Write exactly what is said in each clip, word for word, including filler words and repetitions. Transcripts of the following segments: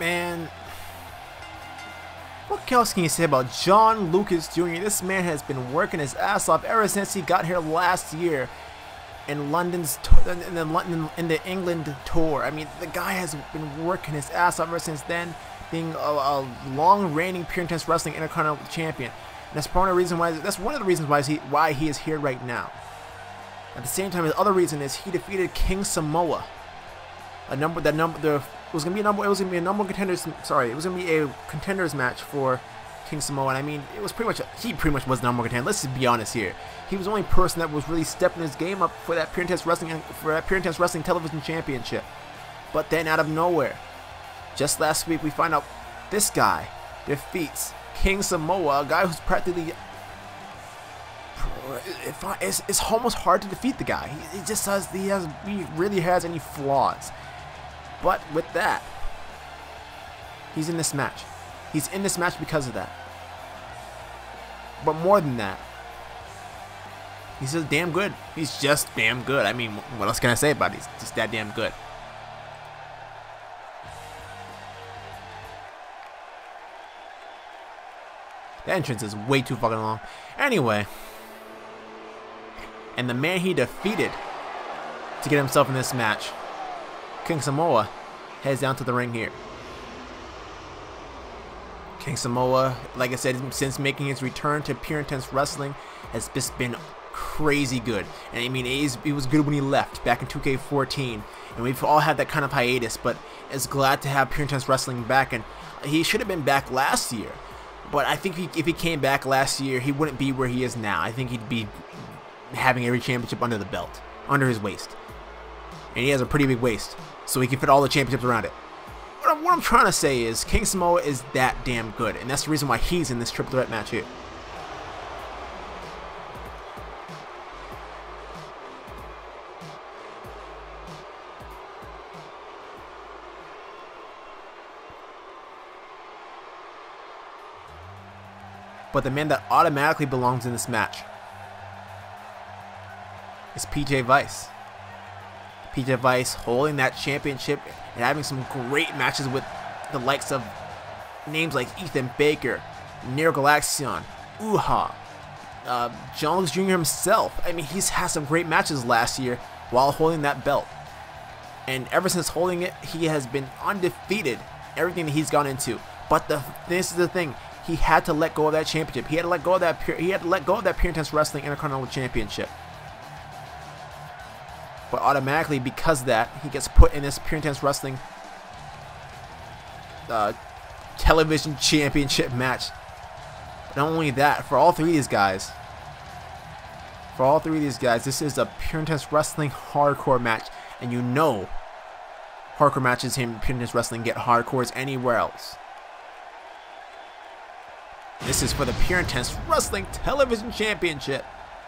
man, what else can you say about John Lucas Junior? This man has been working his ass off ever since he got here last year in London's in the London in the England tour. I mean, the guy has been working his ass off ever since then, being a, a long reigning Pure Intense Wrestling Intercontinental Champion. And that's part of the reason why. That's one of the reasons why he why he is here right now. At the same time, the other reason is he defeated King Samoa. A number that number the it was gonna be a number it was gonna be a number of contenders. Sorry, it was gonna be a contenders match for King Samoa. And I mean, it was pretty much a, he pretty much was the number one contender. Let's just be honest here. He was the only person that was really stepping his game up for that Pure Intense Wrestling for that Pure Intense Wrestling Television Championship. But then out of nowhere, just last week, we find out this guy defeats King Samoa, a guy who's practically it's, it's almost hard to defeat the guy. He, he just has he has he really has any flaws. But with that, he's in this match. He's in this match because of that. But more than that, he's just damn good. He's just damn good. I mean, what else can I say about it? He's just that damn good. The entrance is way too fucking long. Anyway, and the man he defeated to get himself in this match, King Samoa, heads down to the ring here. King Samoa, like I said, since making his return to Pure Intense Wrestling, has just been crazy good. And I mean, he was good when he left back in two K fourteen, and we've all had that kind of hiatus. But it's glad to have Pure Intense Wrestling back, and he should have been back last year. But I think he, if he came back last year, he wouldn't be where he is now. I think he'd be having every championship under the belt, under his waist. And he has a pretty big waist, so he can fit all the championships around it. What I'm, what I'm trying to say is King Samoa is that damn good, and that's the reason why he's in this triple threat match here. But the man that automatically belongs in this match is P J Vice. P J Vice holding that championship and having some great matches with the likes of names like Ethan Baker, Nero Galaxion, Uha, uh, John Lucas Junior himself. I mean, he's had some great matches last year while holding that belt. And ever since holding it, he has been undefeated, everything that he's gone into. But the, this is the thing. He had to let go of that championship. He had to let go of that. Pure, he had to let go of that Pure Intense Wrestling Intercontinental Championship. But automatically, because of that, he gets put in this Pure Intense Wrestling uh, Television Championship match. But not only that, for all three of these guys, for all three of these guys, this is a Pure Intense Wrestling hardcore match, and you know, hardcore matches in Pure Intense Wrestling get hardcores anywhere else. This is for the Pure Intense Wrestling Television Championship.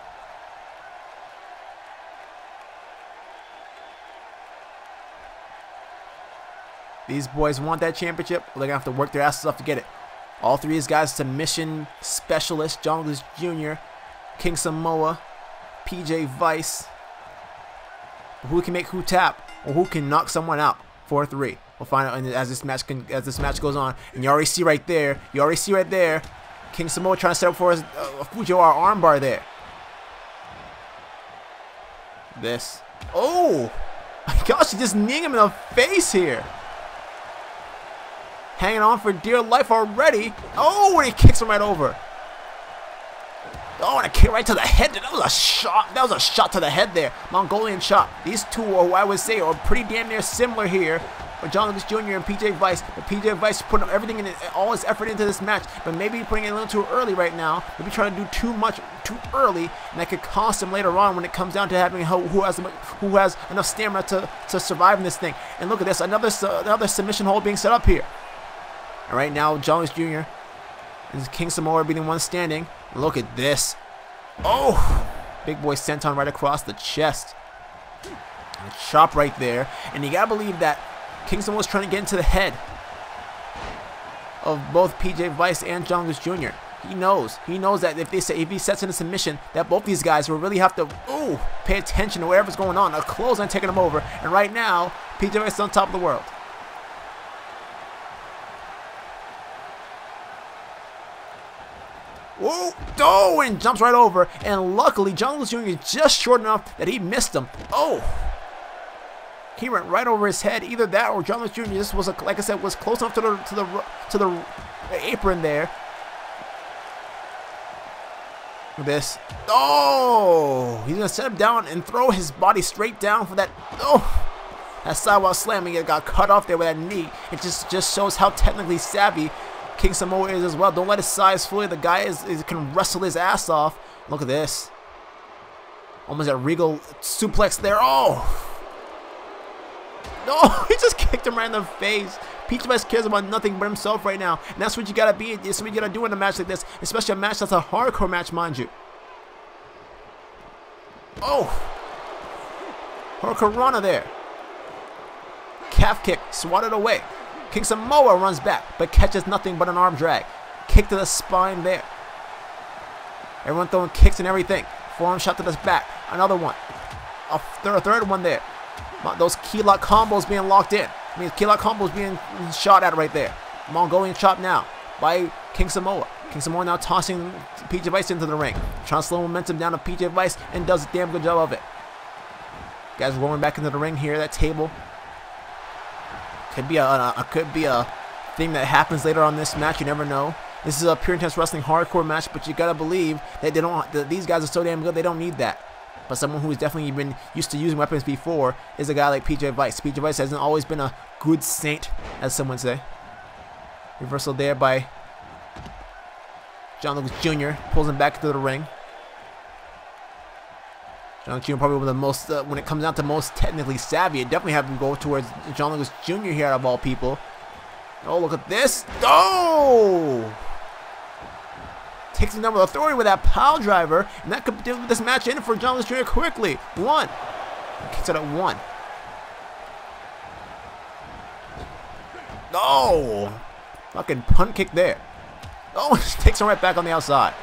These boys want that championship. They're going to have to work their asses off to get it. All three of these guys, submission specialists, John Lucas Junior, King Samoa, P J Vice. Who can make who tap, or who can knock someone out? four three. We'll find out as this match can, as this match goes on. And you already see right there, you already see right there, King Samoa trying to set up for his uh, Fujiwara armbar there. This. Oh! My gosh, he just kneeing him in the face here. Hanging on for dear life already. Oh, and he kicks him right over. Oh, and a kick right to the head. That was a shot. That was a shot to the head there. Mongolian chop. These two, are, I would say, are pretty damn near similar here. But John Lucas Junior and P J Vice. But P J Vice putting everything in, all his effort into this match. But maybe putting it a little too early right now. Maybe trying to do too much too early, and that could cost him later on when it comes down to having who, who has who has enough stamina to to survive in this thing. And look at this, another another submission hold being set up here. And right now, John Lucas Junior and King Samoa being the one standing. Look at this. Oh, big boy senton right across the chest. And a chop right there. And you gotta believe that King Samoa was trying to get into the head of both P J Vice and John Lucas Junior He knows. He knows that if they say if he sets in a submission, that both these guys will really have to ooh pay attention to whatever's going on. A clothesline taking them over. And right now, P J Vice is on top of the world. Whoa, oh, and jumps right over. And luckily, John Lucas Junior is just short enough that he missed him. Oh, he went right over his head. Either that or John Lucas Junior just was, a, like I said, was close enough to the to the to the apron there. Look at this. Oh, he's gonna set him down and throw his body straight down for that. Oh, that sidewalk slamming. It got cut off there with that knee. It just just shows how technically savvy King Samoa is as well. Don't let his size fool you. The guy is, is can wrestle his ass off. Look at this. Almost a regal suplex there. Oh. No, he just kicked him right in the face. Peach Vice cares about nothing but himself right now. And that's what you gotta be. That's what you gotta do in a match like this. Especially a match that's a hardcore match, mind you. Oh. Hurricanrana there. Calf kick, swatted away. King Samoa runs back, but catches nothing but an arm drag. Kick to the spine there. Everyone throwing kicks and everything. Forearm shot to the back. Another one. A third, third one there. Those key lock combos being locked in. I mean, key lock combos being shot at right there. Mongolian chop now by King Samoa. King Samoa now tossing P J Vice into the ring. Trying to slow momentum down to P J Vice and does a damn good job of it. Guys rolling back into the ring here. That table. Could be a, a, a could be a thing that happens later on this match. You never know. This is a Pure Intense Wrestling hardcore match, but you gotta believe that they don't. That these guys are so damn good. They don't need that. But someone who's definitely been used to using weapons before is a guy like P J Vice. P J Vice hasn't always been a good saint, as some would say. Reversal there by John Lucas Junior Pulls him back to the ring. John Lucas Junior probably one of the most, uh, when it comes down to most technically savvy, it definitely have to go towards John Lucas Junior here out of all people. Oh, look at this. Oh! Takes the number of authority with that pile driver, and that could do this match in for John Lucas Junior quickly. One. Kicks it at one. Oh! Fucking punt kick there. Oh, takes him right back on the outside.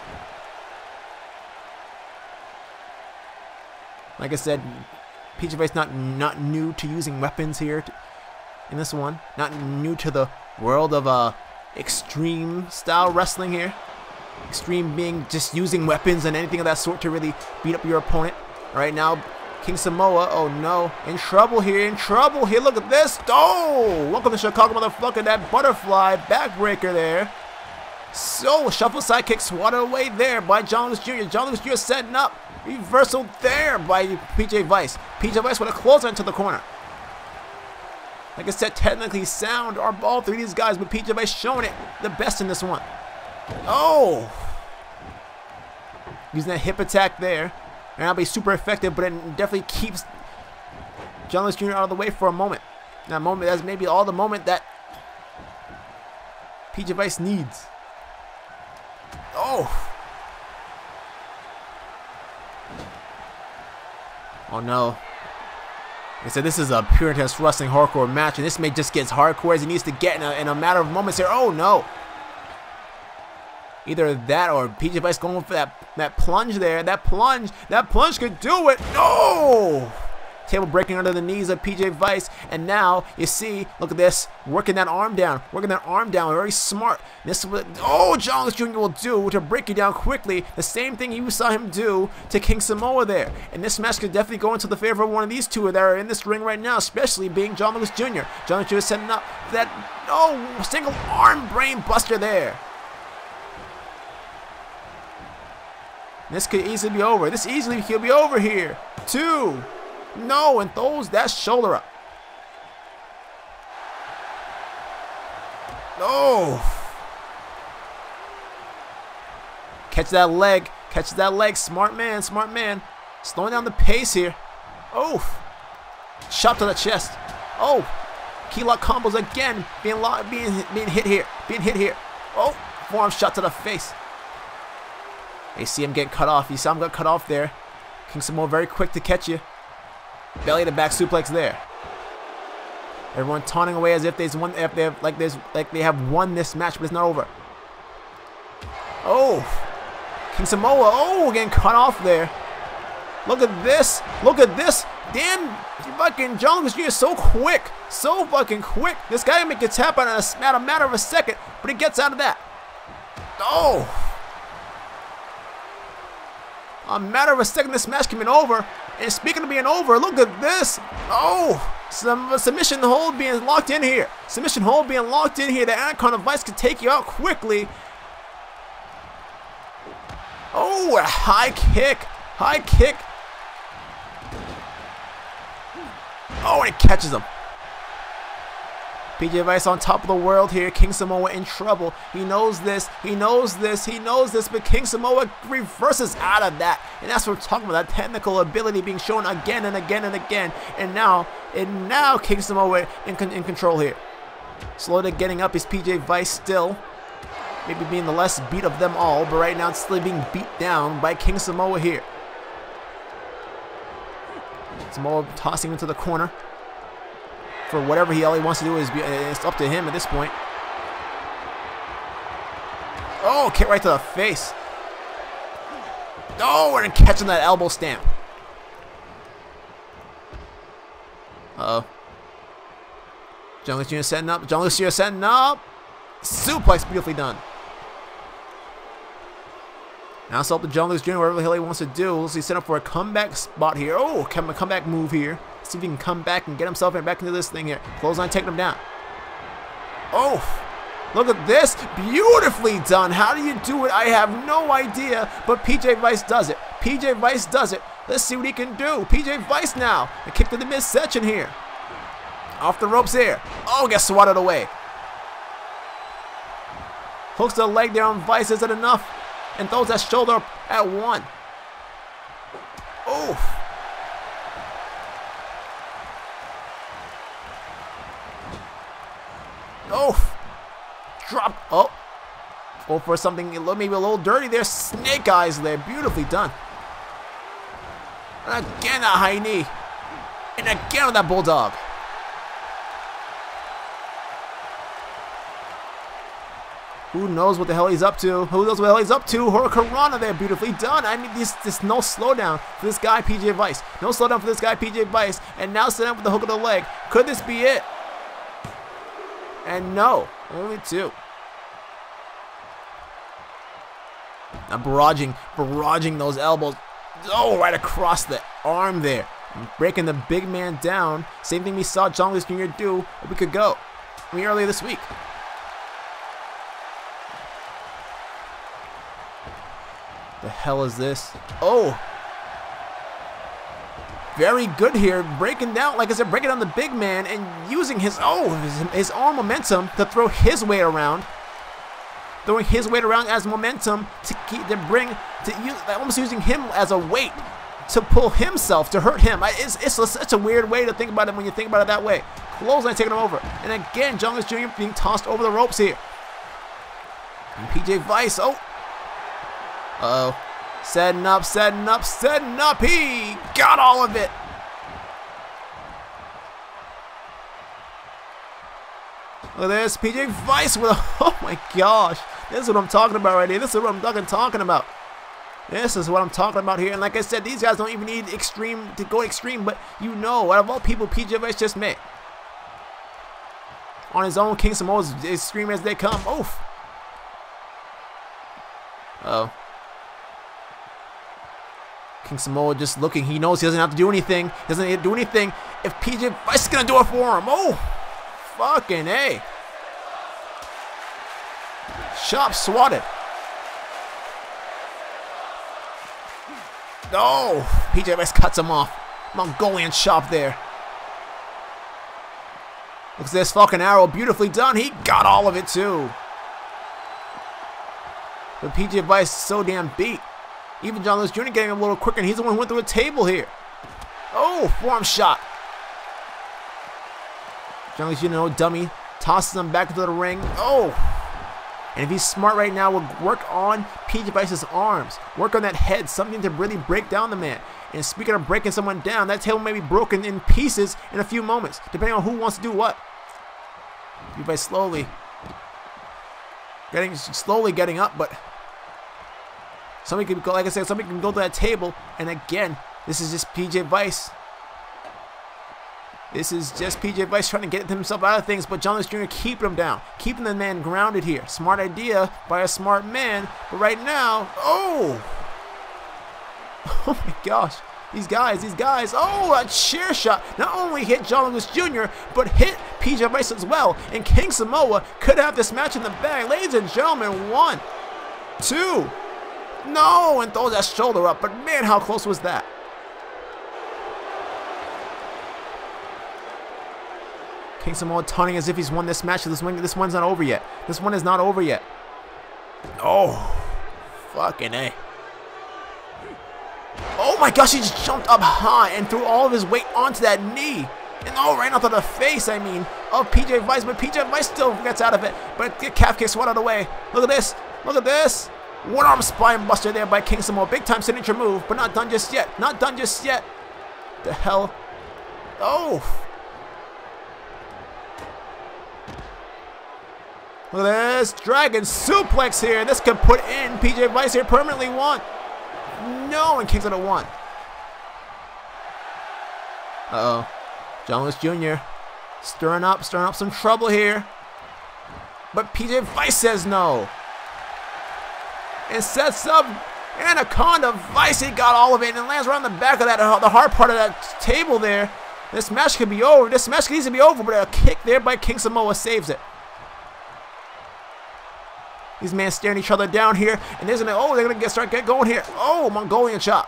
Like I said, P J Vice not not new to using weapons here in this one. Not new to the world of uh extreme style wrestling here. Extreme being just using weapons and anything of that sort to really beat up your opponent. Right now, King Samoa, oh no, in trouble here, in trouble here. Look at this. Oh, welcome to Chicago, motherfucker. That butterfly backbreaker there. So, shuffle sidekick swatted away there by John Lucas Junior John Lucas Junior setting up. Reversal there by P J Vice. P J Vice with a closer into the corner. Like I said, technically sound are all three of these guys, but P J Vice showing it the best in this one. Oh! Using that hip attack there. And that'll be super effective, but it definitely keeps John Lucas Junior out of the way for a moment. That moment, that's maybe all the moment that P J Vice needs. Oh! Oh no. Like I said, this is a Pure Intense Wrestling hardcore match, and this may just get as hardcore as it needs to get in a, in a matter of moments here. Oh no! Either that or P J Vice going for that, that plunge there. That plunge, that plunge could do it. No! Table breaking under the knees of P J Vice. And now, you see, look at this. Working that arm down. Working that arm down. Very smart. This is what, oh, John Lucas Junior will do to break you down quickly. The same thing you saw him do to King Samoa there. And this match could definitely go into the favor of one of these two that are in this ring right now, especially being John Lucas Junior John Lucas Junior setting up that, oh, single arm brain buster there. This could easily be over. This easily could be over here. Two. No, and throws that shoulder up. No. Catch that leg. Catch that leg. Smart man. Smart man. Slowing down the pace here. Oh. Shot to the chest. Oh. Key lock combos again. Being locked, being being hit here. Being hit here. Oh. Forearm shot to the face. You see him getting cut off. You saw him get cut off there. King Samoa very quick to catch you. Belly to back suplex there. Everyone taunting away as if there's one, if they have, like there's like they have won this match, but it's not over. Oh, King Samoa. Oh, getting cut off there. Look at this. Look at this. Dan, fucking John Lucas Junior is so quick, so fucking quick. This guy can make a tap out in a matter of a second, but he gets out of that. Oh. A matter of a second, this match can be over. And speaking of being over, look at this. Oh, some submission hold being locked in here. Submission hold being locked in here. The Anaconda Vice can take you out quickly. Oh, a high kick. High kick. Oh, and it catches him. P J Vice on top of the world here. King Samoa in trouble. He knows this. He knows this. He knows this. But King Samoa reverses out of that. And that's what we're talking about. That technical ability being shown again and again and again. And now, and now King Samoa in, in control here. Slowly getting up is P J Vice still. Maybe being the less beat of them all. But right now it's still being beat down by King Samoa here. Samoa tossing him into the corner. For whatever he all he wants to do is be, it's up to him at this point. Oh, kick right to the face. Oh, and catching that elbow stamp. Uh-oh. John Lucas Junior setting up. John Lucas Junior setting up. Suplex beautifully done. Now it's up to John Lucas Junior whatever the hell he wants to do. Let's see, set up for a comeback spot here. Oh, come a comeback move here. See if he can come back and get himself back into this thing here. Clothesline taking him down. Oh, look at this. Beautifully done. How do you do it? I have no idea, but P J Vice does it. P J Vice does it. Let's see what he can do. P J Vice now. A kick to the midsection here. Off the ropes here. Oh, gets swatted away. Hooks the leg there on Vice. Is it enough? And throws that shoulder up at one. Oh. Oh, drop. Oh, go for something maybe a little dirty there. Snake eyes there. Beautifully done. And again, a high knee. And again with that bulldog. Who knows what the hell he's up to? Who knows what the hell he's up to? Hurricanrana there. Beautifully done. I mean, this, this no slowdown for this guy, P J Vice. No slowdown for this guy, P J Vice. And now set up with the hook of the leg. Could this be it? And no, only two. Now barraging, barraging those elbows. Oh, right across the arm there. Breaking the big man down. Same thing we saw John Lucas Junior do a week ago. I mean, earlier this week. The hell is this? Oh. Very good here, breaking down, like I said, breaking down the big man and using his, oh, his, his arm momentum to throw his weight around. Throwing his weight around as momentum to keep, to bring, to use, almost using him as a weight to pull himself, to hurt him. I, it's, it's a, such a weird way to think about it when you think about it that way. Clothesline taking him over. And again, John Lucas Junior being tossed over the ropes here. And P J Vice, oh. Uh-oh. Setting up, setting up, setting up. He got all of it. Look at this. P J Vice with a, oh my gosh. This is what I'm talking about right here. This is what I'm fucking talking about. This is what I'm talking about here. And like I said, these guys don't even need extreme to go extreme. But you know, out of all people, P J Vice just made. On his own, King Samoa's as extreme as they come. Oof. Uh oh. King Samoa just looking. He knows he doesn't have to do anything. He doesn't need to do anything. If P J Vice is going to do it for him. Oh, fucking A. Chop swatted. Oh, P J Vice cuts him off. Mongolian chop there. Looks at this fucking arrow. Beautifully done. He got all of it too. But P J Vice is so damn beat. Even John Lucas Junior getting a little quicker, and he's the one who went through a table here. Oh, forearm shot. John Lucas Junior, no dummy, tosses him back into the ring. Oh. And if he's smart right now, will work on P J Vice's arms. Work on that head, something to really break down the man. And speaking of breaking someone down, that table may be broken in pieces in a few moments, depending on who wants to do what. P J Vice slowly getting, slowly getting up, but somebody can go, like I said, somebody can go to that table, and again, this is just P J Vice. This is just P J Vice trying to get himself out of things, but John Lucas Junior keeping him down, keeping the man grounded here. Smart idea by a smart man, but right now, oh! Oh my gosh. These guys, these guys. Oh, a chair shot. Not only hit John Lewis Junior, but hit P J Vice as well. And King Samoa could have this match in the bag. Ladies and gentlemen, one, two. No, and throws that shoulder up. But man, how close was that? King Samoa taunting as if he's won this match. This one, this one's not over yet. This one is not over yet. Oh, fucking A. Oh my gosh, he just jumped up high and threw all of his weight onto that knee. And oh, right onto the face, I mean, of P J Vice. But P J Vice still gets out of it. But the calf kicks one out of the way. Look at this. Look at this. One arm spine buster there by King Samoa. Big time signature move, but not done just yet. Not done just yet. The hell? Oh. Look at this. Dragon suplex here. This could put in P J Vice here permanently. One. No, and kicks it at one. Uh-oh. John Lewis Junior stirring up, stirring up some trouble here. But P J Vice says no. And sets up Anaconda Vice. He got all of it and lands right on the back of that, uh, the hard part of that table there. This match could be over. This match could easily be over, but a kick there by King Samoa saves it. These men staring each other down here, and there's an oh, they're gonna get start get going here. Oh, Mongolian chop.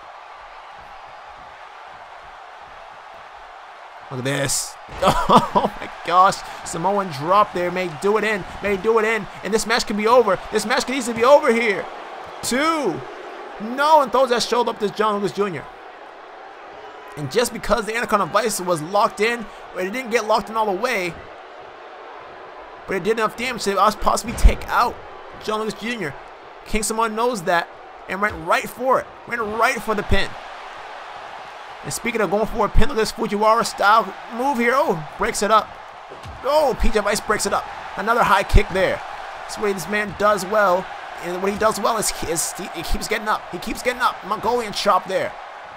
Look at this. Oh my gosh. Samoan drop there. May do it in. May do it in. And this match could be over. This match could easily be over here. Two. No, and throws that shoulder up to John Lewis Junior And just because the Anaconda Vice was locked in, but it didn't get locked in all the way, but it did enough damage to possibly take out John Lewis Junior King Samoa knows that and went right for it. Went right for the pin. And speaking of going for a pin, look at this Fujiwara style move here. Oh, breaks it up. Oh, P J Vice breaks it up. Another high kick there. That's what this man does well. And what he does well is, is he, he keeps getting up. He keeps getting up. Mongolian chop there.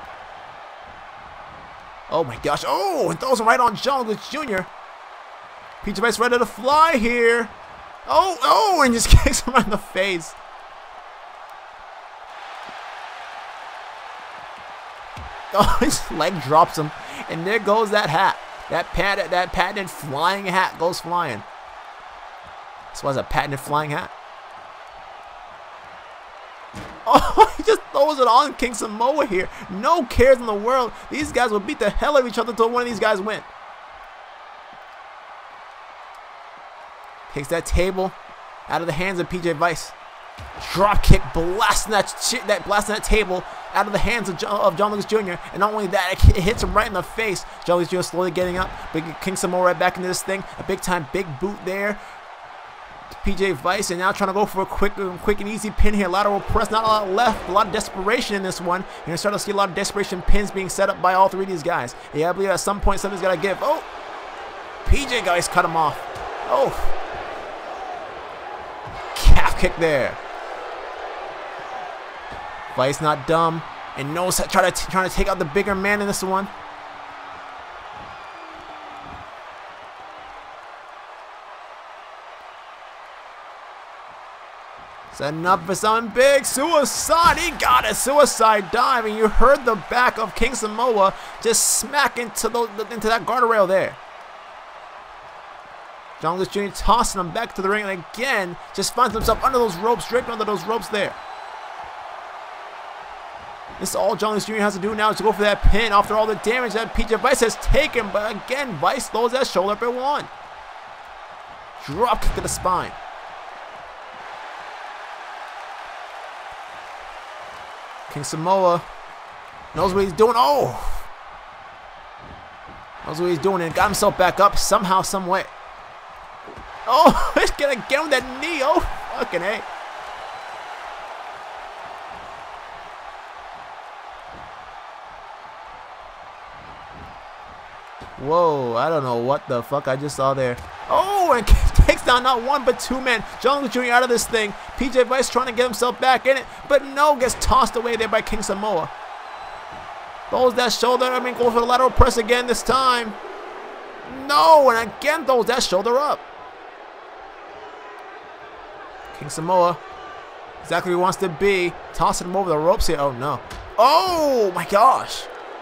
Oh my gosh. Oh, and throws him right on John Lewis Junior P J Vice ready to fly here. Oh, oh, and just kicks him right in the face. Oh, his leg drops him, and there goes that hat. That patent, that patented flying hat goes flying. This was a patented flying hat. Oh, he just throws it on King Samoa here. No cares in the world. These guys will beat the hell out of each other until one of these guys win. Takes that table out of the hands of P J Vice. Drop kick, blasting that shit, that blasting that table out of the hands of John, of John Lewis Junior And not only that, it hits him right in the face. John Lewis Junior slowly getting up, but King Samoa right back into this thing. A big time big boot there. P J Vice, and now trying to go for a quick, quick and easy pin here. Lateral press, not a lot left. A lot of desperation in this one. You're gonna start to see a lot of desperation pins being set up by all three of these guys. Yeah, I believe at some point something's gotta give. Oh, P J Vice cut him off. Oh, calf kick there. Vice not dumb and knows how to try to trying to take out the bigger man in this one. Setting up for something big. Suicide. He got it. Suicide dive. And you heard the back of King Samoa just smack into, the, into that guardrail there. John Lewis Junior tossing him back to the ring. And again, just finds himself under those ropes, draped under those ropes there. This is all John Lewis Junior has to do now is to go for that pin after all the damage that P J Vice has taken. But again, Vice throws that shoulder up at one. Drop kick to the spine. King Samoa knows what he's doing. Oh! Knows what he's doing and got himself back up somehow, some way. Oh! He's gonna get him with that knee. Oh, fucking A. Whoa, I don't know what the fuck I just saw there. Oh, and takes down not one but two men. John Lewis Junior out of this thing. P J Vice trying to get himself back in it, but no, gets tossed away there by King Samoa. Throws that shoulder, I mean, goes for the lateral press again this time. No, and again throws that shoulder up. King Samoa, exactly where he wants to be. Tossing him over the ropes here. Oh no. Oh my gosh.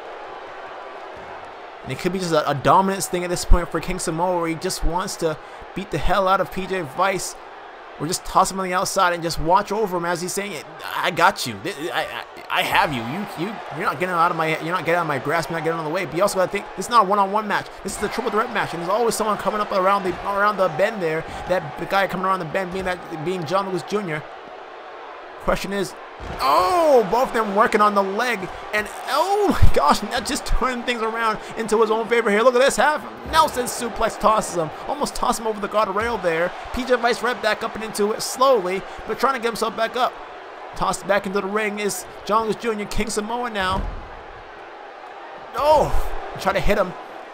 And it could be just a, a dominance thing at this point for King Samoa, where he just wants to beat the hell out of P J Vice, or just toss him on the outside and just watch over him as he's saying, "I got you. I, I, I have you. You, you, you're not getting out of my, you're not getting out of my grasp. You're not getting out of the way." But you also got to think, this is not a one-on-one match. This is a triple threat match, and there's always someone coming up around the, around the bend there. That the guy coming around the bend being that, being John Lewis Junior Question is, oh, both of them working on the leg, and oh my gosh, now just turning things around into his own favor here. Look at this, half Nelson suplex tosses him, almost toss him over the guardrail there. P J Vice right back up and into it slowly, but trying to get himself back up. Tossed back into the ring is John Lewis Junior King Samoa now. Oh, try to hit him.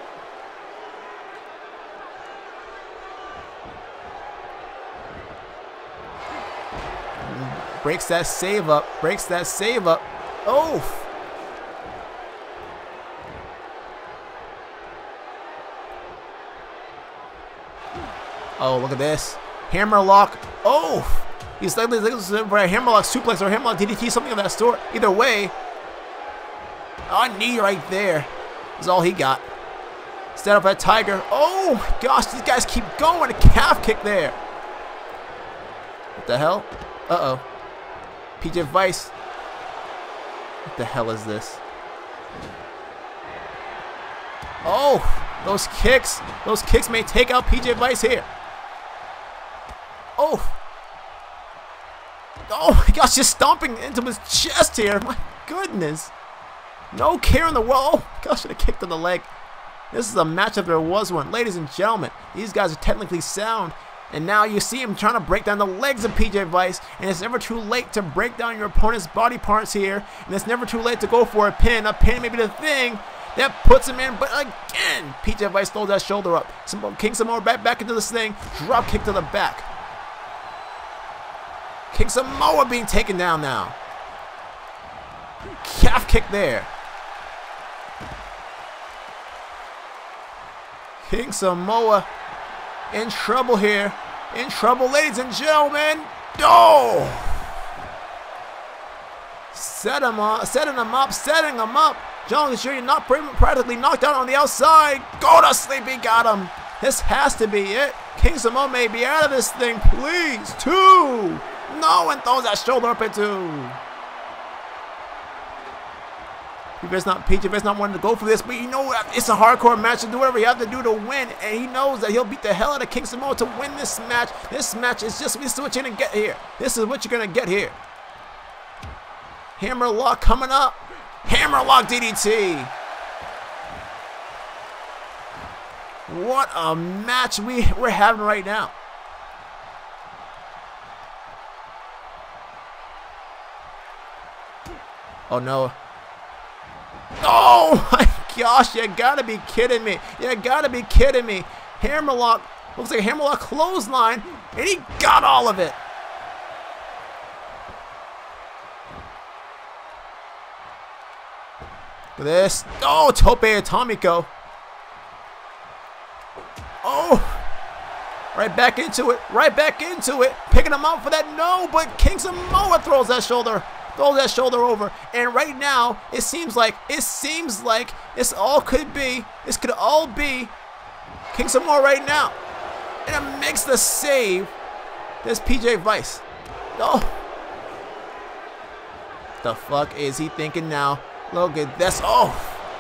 Breaks that save up. Breaks that save up. Oh. Oh, look at this. Hammerlock. Oh. He's likely looking for a hammerlock suplex or hammerlock D D T, something of that sort. Either way. Oh, knee right there. Is all he got. Stand up at Tiger. Oh my gosh, these guys keep going. A calf kick there. What the hell? Uh-oh. P J Vice. What the hell is this? Oh, those kicks. Those kicks may take out P J Vice here. Oh. Oh my gosh, just stomping into his chest here. My goodness. No care in the world. Oh gosh, should have kicked in the leg. This is a match if there was one. Ladies and gentlemen, these guys are technically sound. And now you see him trying to break down the legs of P J Vice. And it's never too late to break down your opponent's body parts here. And it's never too late to go for a pin. A pin may be the thing that puts him in. But again, P J Vice throws that shoulder up. King Samoa back, back into this thing. Drop kick to the back. King Samoa being taken down now. Calf kick there. King Samoa in trouble here. In trouble, ladies and gentlemen. Oh! Set him up, setting him up, setting him up. John Lewis Junior not practically knocked out on the outside. Go to sleep, he got him. This has to be it. King Samoa may be out of this thing, please. Two. No, and throws that shoulder up at two. P J Vice not, P J Vice not wanting to go for this, but you know it's a hardcore match to do whatever you have to do to win, and he knows that he'll beat the hell out of King Samoa to win this match. This match is just, this is what you're gonna get here. This is what you're gonna get here. Hammerlock coming up. Hammerlock D D T. What a match we, we're having right now. Oh no. Oh my gosh, you gotta be kidding me. You gotta be kidding me. Hammerlock, looks like a Hammerlock clothesline, and he got all of it. Look at this. Oh, Tope Atomico. Oh, right back into it, right back into it. Picking him up for that, no, but King Samoa throws that shoulder. Throw that shoulder over, and right now it seems like it seems like this all could be this could all be King Samoa right now, and it makes the save. This P J Vice. Oh, the fuck is he thinking now? Look at this. Oh,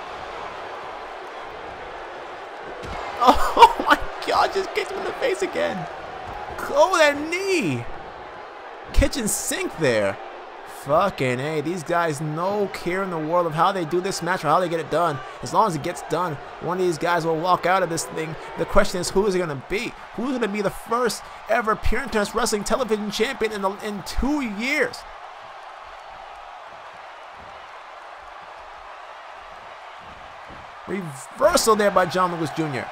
oh my God! Just kicked him in the face again. Oh, that knee. Kitchen sink there. Fucking A, these guys no care in the world of how they do this match or how they get it done. As long as it gets done, one of these guys will walk out of this thing. The question is, who is it going to be? Who's going to be the first ever Pure Intense Wrestling television champion in, the, in two years? Reversal there by John Lewis Junior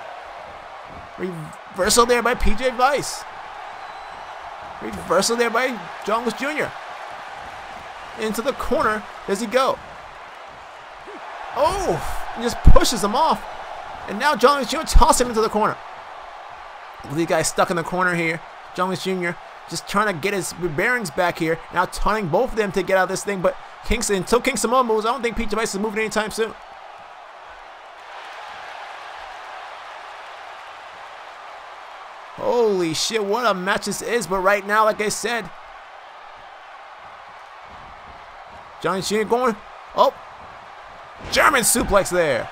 Reversal there by P J Vice. Reversal there by John Lewis Junior Into the corner does he go? Oh, he just pushes him off. And now John Lewis Junior tosses him into the corner. These guys stuck in the corner here. John Lewis Junior just trying to get his bearings back here. Now taunting both of them to get out of this thing, but Kingston, until King Samoa moves, I don't think P J Vice is moving anytime soon. Holy shit, what a match this is. But right now, like I said, Johnny Cena going. Oh, German suplex there.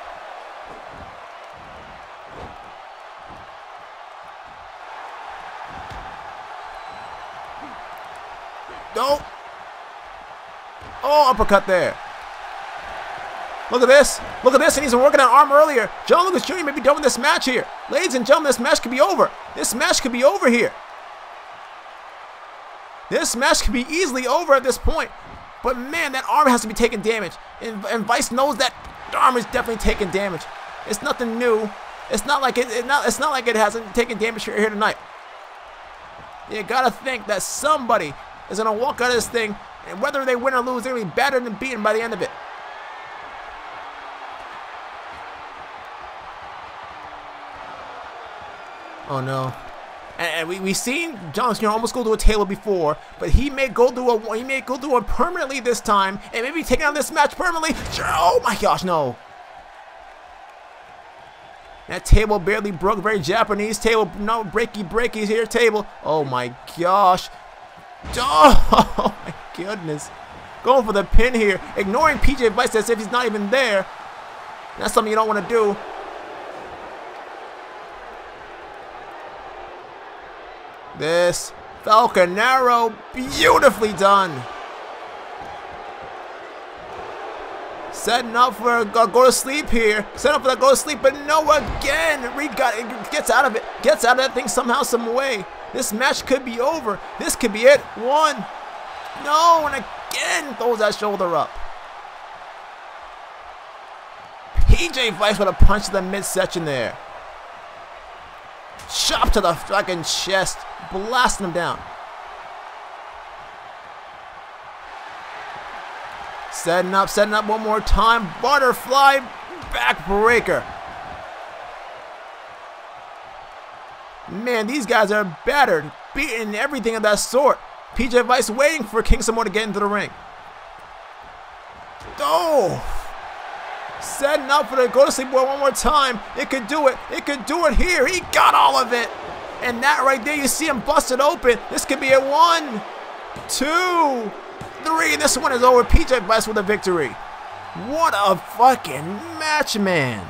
No. Oh, uppercut there. Look at this. Look at this. And he's been working on arm earlier. John Lucas Junior may be done with this match here. Ladies and gentlemen, this match could be over. This match could be over here. This match could be easily over at this point. But man, that arm has to be taking damage. And, and Vice knows that arm is definitely taking damage. It's nothing new. It's not like it, it not, it's not like it hasn't taken damage here, here tonight. You gotta think that somebody is gonna walk out of this thing, and whether they win or lose, they're gonna be battered and beaten by the end of it. Oh no. And, and we we seen John Cena almost go to a table before, but he may go to a he may go to one permanently this time, and maybe taking on this match permanently. Oh my gosh, no. That table barely broke. Very Japanese table. No breaky breakies here table. Oh my gosh. Oh my goodness. Going for the pin here. Ignoring P J Vice as if he's not even there. That's something you don't want to do. This Falcon Arrow, beautifully done. Setting up for a go, go to sleep here. Setting up for that go to sleep, but no, again. Reed got, gets out of it. Gets out of that thing somehow, some way. This match could be over. This could be it. One. No, and again throws that shoulder up. P J Vice with a punch to the midsection there. Chop to the fucking chest. Blasting him down. Setting up, setting up one more time. Butterfly backbreaker. Man, these guys are battered, beaten, everything of that sort. P J Vice waiting for King Samoa to get into the ring. Oh! Setting up for the go to sleep boy one more time. It could do it. It could do it here. He got all of it. And that right there, you see him busted open. This could be a one, two, three. This one is over. P J Vice with a victory. What a fucking match, man.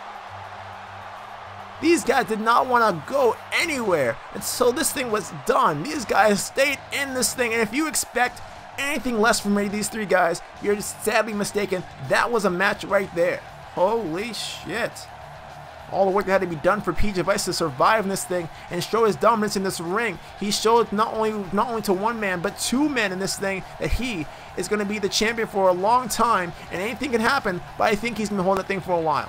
These guys did not want to go anywhere. And so this thing was done. These guys stayed in this thing. And if you expect anything less from any of these three guys, you're sadly mistaken. That was a match right there. Holy shit. All the work that had to be done for P J Vice to survive in this thing and show his dominance in this ring. He showed not only not only to one man, but two men in this thing that he is going to be the champion for a long time. And anything can happen, but I think he's been holding that thing for a while.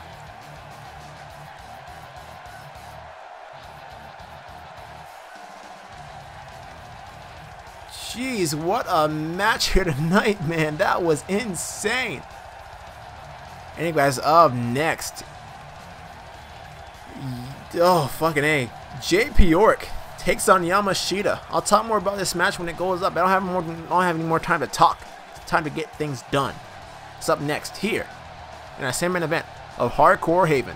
Jeez, what a match here tonight, man. That was insane. Anyways, up next. Oh, fucking A. J P York takes on Yamashita. I'll talk more about this match when it goes up. I don't have more. I don't have any more time to talk. It's time to get things done. It's up next here in our same event of Hardcore Haven.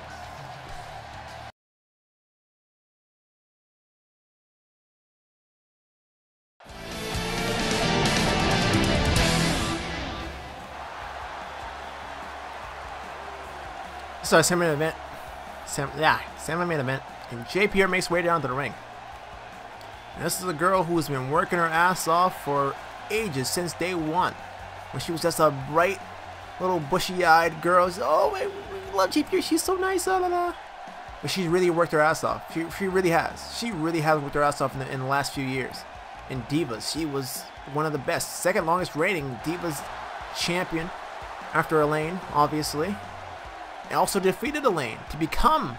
So, same event. Same, yeah, same main event. And J P R makes way down to the ring. And this is a girl who's been working her ass off for ages, since day one. When she was just a bright, little bushy-eyed girl. Oh, I, we love J P R. She's so nice. Blah, blah, blah. But she's really worked her ass off. She, she really has. She really has worked her ass off in the, in the last few years. In Divas, she was one of the best. Second longest reigning Divas champion after Elaine, obviously. And also defeated Elaine to become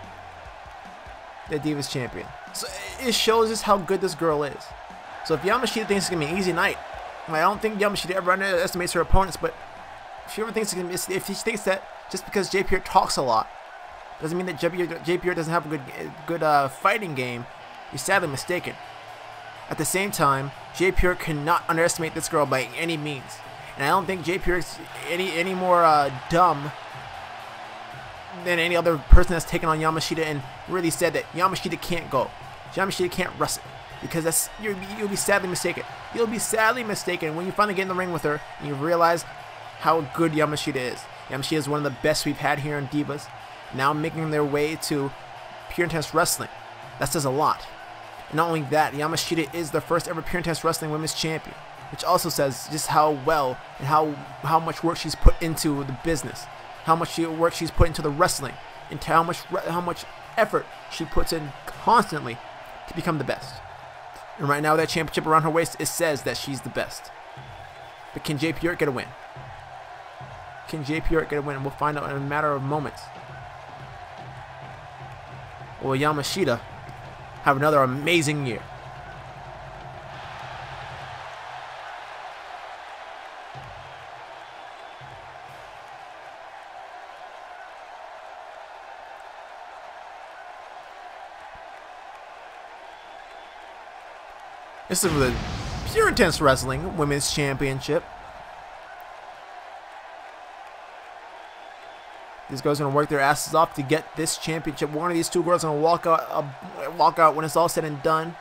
the Divas champion. So it shows us how good this girl is. So if Yamashita thinks it's going to be an easy night, I don't think Yamashita ever underestimates her opponents, but if she ever thinks it's going to be, if she thinks that just because J P R talks a lot doesn't mean that J P R doesn't have a good, good uh, fighting game, you're sadly mistaken. At the same time, J P R cannot underestimate this girl by any means. And I don't think Jay P York's any, any more uh, dumb than any other person that's taken on Yamashita and really said that Yamashita can't go. Yamashita can't wrestle. Because that's you'll be, you'll be sadly mistaken. You'll be sadly mistaken when you finally get in the ring with her and you realize how good Yamashita is. Yamashita is one of the best we've had here in Divas. Now making their way to Pure Intense Wrestling. That says a lot. And not only that, Yamashita is the first ever Pure Intense Wrestling Women's Champion, which also says just how well and how how much work she's put into the business, how much work she's put into the wrestling, and how much how much effort she puts in constantly to become the best. And right now, that championship around her waist, it says that she's the best. But can Jay P York get a win? Can Jay P York get a win? We'll find out in a matter of moments. Will Yamashita have another amazing year? This is for the Pure Intense Wrestling Women's Championship. These girls are gonna work their asses off to get this championship. One of these two girls gonna walk out, uh, walk out when it's all said and done.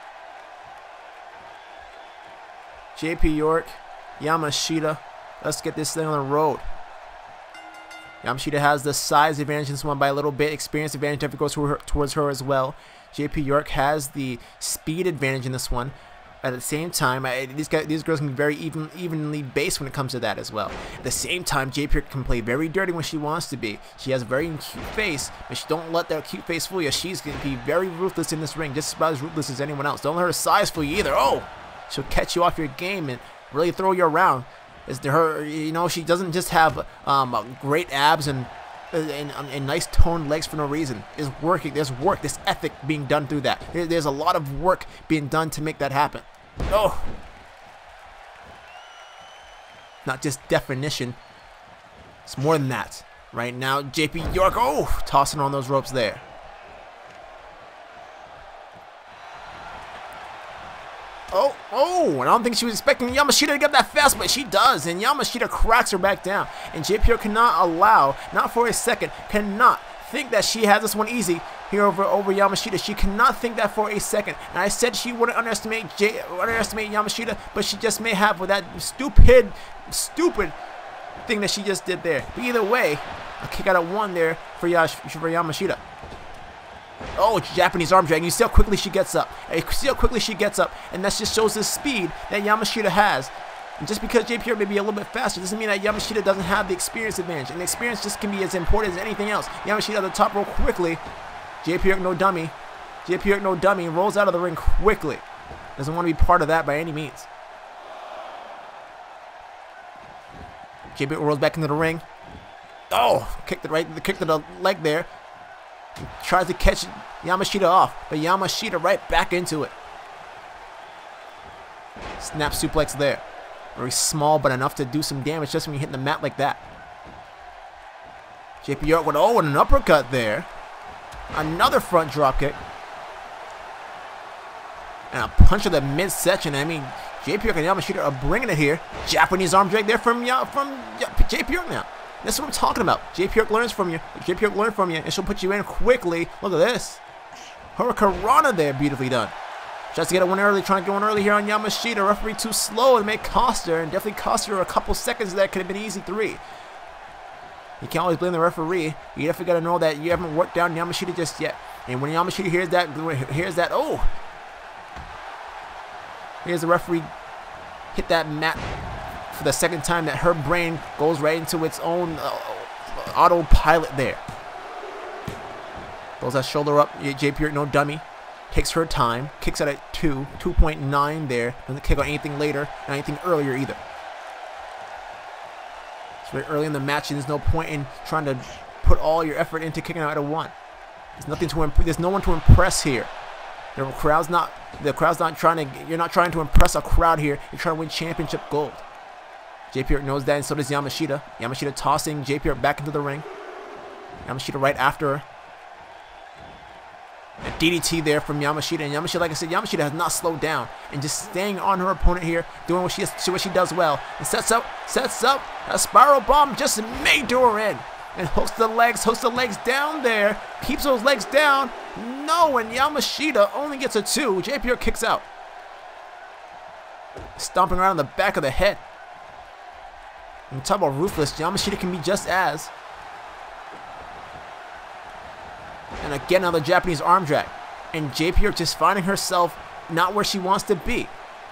Jay P York, Yamashita. Let's get this thing on the road. Yamashita has the size advantage in this one by a little bit. Experience advantage if it goes to her, towards her as well. Jay P York has the speed advantage in this one. At the same time, I, these guys, these girls can be very even, evenly based when it comes to that as well. At the same time, Jay P York can play very dirty when she wants to be. She has a very cute face, but she don't let that cute face fool you. She's going to be very ruthless in this ring, just about as ruthless as anyone else. Don't let her size fool you either. Oh, she'll catch you off your game and really throw you around. Is her, you know, she doesn't just have um, great abs and, and and nice toned legs for no reason. There's working, there's work, there's ethic being done through that. There, there's a lot of work being done to make that happen. Oh, not just definition. It's more than that. Right now, Jay P York, oh, tossing on those ropes there. Oh, oh, and I don't think she was expecting Yamashita to get that fast, but she does, and Yamashita cracks her back down. And Jay P York cannot allow, not for a second, cannot think that she has this one easy here over over Yamashita. She cannot think that for a second. And I said she wouldn't underestimate Jay, underestimate Yamashita, but she just may have with that stupid, stupid thing that she just did there. But either way, a kick out of one there for, Yash, for Yamashita. Oh, Japanese arm drag. You see how quickly she gets up. You see how quickly she gets up. And that just shows the speed that Yamashita has. And just because Jay P York may be a little bit faster doesn't mean that Yamashita doesn't have the experience advantage. And the experience just can be as important as anything else. Yamashita at the top row quickly. Jay P York no dummy. Jay P York no dummy. Rolls out of the ring quickly. Doesn't want to be part of that by any means. Jay P York rolls back into the ring. Oh, kicked the right, kicked to the leg there. Tries to catch Yamashita off, but Yamashita right back into it. Snap suplex there. Very small, but enough to do some damage just when you hit the mat like that. Jay P York with, oh, and an uppercut there. Another front dropkick. And a punch to the midsection. I mean, Jay P York and Yamashita are bringing it here. Japanese arm drag there from, from Jay P York now. That's what I'm talking about. Jay P York learns from you. Jay P York learns from you, and she'll put you in quickly. Look at this. Hurricanrana there, beautifully done. Tries to get a one early, trying to get one early here on Yamashita. Referee too slow and may cost her, and definitely cost her a couple seconds that could have been easy three. You can't always blame the referee. You definitely got to know that you haven't worked down Yamashita just yet. And when Yamashita hears that, hears that, oh, here's the referee hit that mat for the second time, that her brain goes right into its own uh, autopilot there. Throws that shoulder up. Jay P York, no dummy. Takes her time. Kicks out at two. two point nine there. Doesn't kick out anything later and anything earlier either. It's very early in the match, and there's no point in trying to put all your effort into kicking out at a one. There's nothing to imp There's no one to impress here. The crowd's not. The crowd's not trying to. You're not trying to impress a crowd here. You're trying to win championship gold. Jay P York knows that, and so does Yamashita. Yamashita tossing Jay P York back into the ring. Yamashita right after her. And D D T there from Yamashita. And Yamashita, like I said, Yamashita has not slowed down and just staying on her opponent here, doing what she has, what she does well. And sets up, sets up a spiral bomb just made to her in. And hooks the legs, hooks the legs down there, keeps those legs down. No, and Yamashita only gets a two. J P York kicks out. Stomping around on the back of the head. And talk about ruthless, Yamashita can be just as. And again, another Japanese arm drag. And J P York just finding herself not where she wants to be.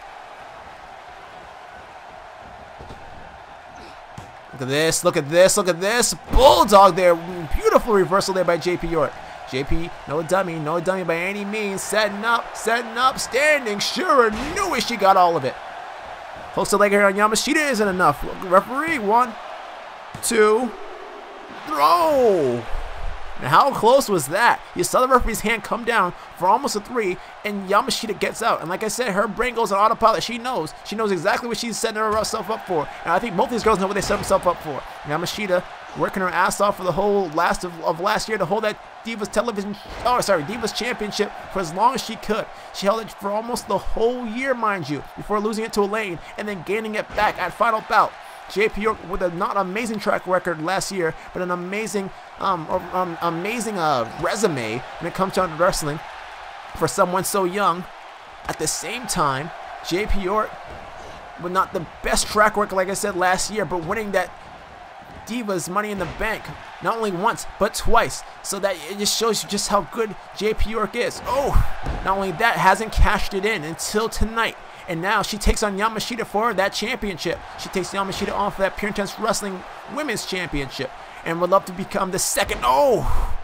Look at this, look at this, look at this. Bulldog there. Beautiful reversal there by J P York. J P, no dummy, no dummy by any means. Setting up, setting up, standing. Sure, knew it, she got all of it. Hooks the leg here on Yamashita isn't enough. Referee, one, two, throw. And how close was that? You saw the referee's hand come down for almost a three, and Yamashita gets out. And like I said, her brain goes on autopilot. She knows. She knows exactly what she's setting herself up for. And I think both these girls know what they set themselves up for. Yamashita working her ass off for the whole last of, of last year to hold that Divas Television, oh sorry, Divas Championship for as long as she could. She held it for almost the whole year, mind you, before losing it to Elaine and then gaining it back at Final Bout. J P York with a not amazing track record last year, but an amazing, um, um amazing uh, resume when it comes to wrestling for someone so young. At the same time, J P York with not the best track record, like I said last year, but winning that Divas Money in the Bank not only once but twice, so that it just shows you just how good J P York is. Oh, not only that, hasn't cashed it in until tonight. And now she takes on Yamashita for that championship. She takes Yamashita on for that Pure Intense Wrestling Women's Championship. And would love to become the second, oh!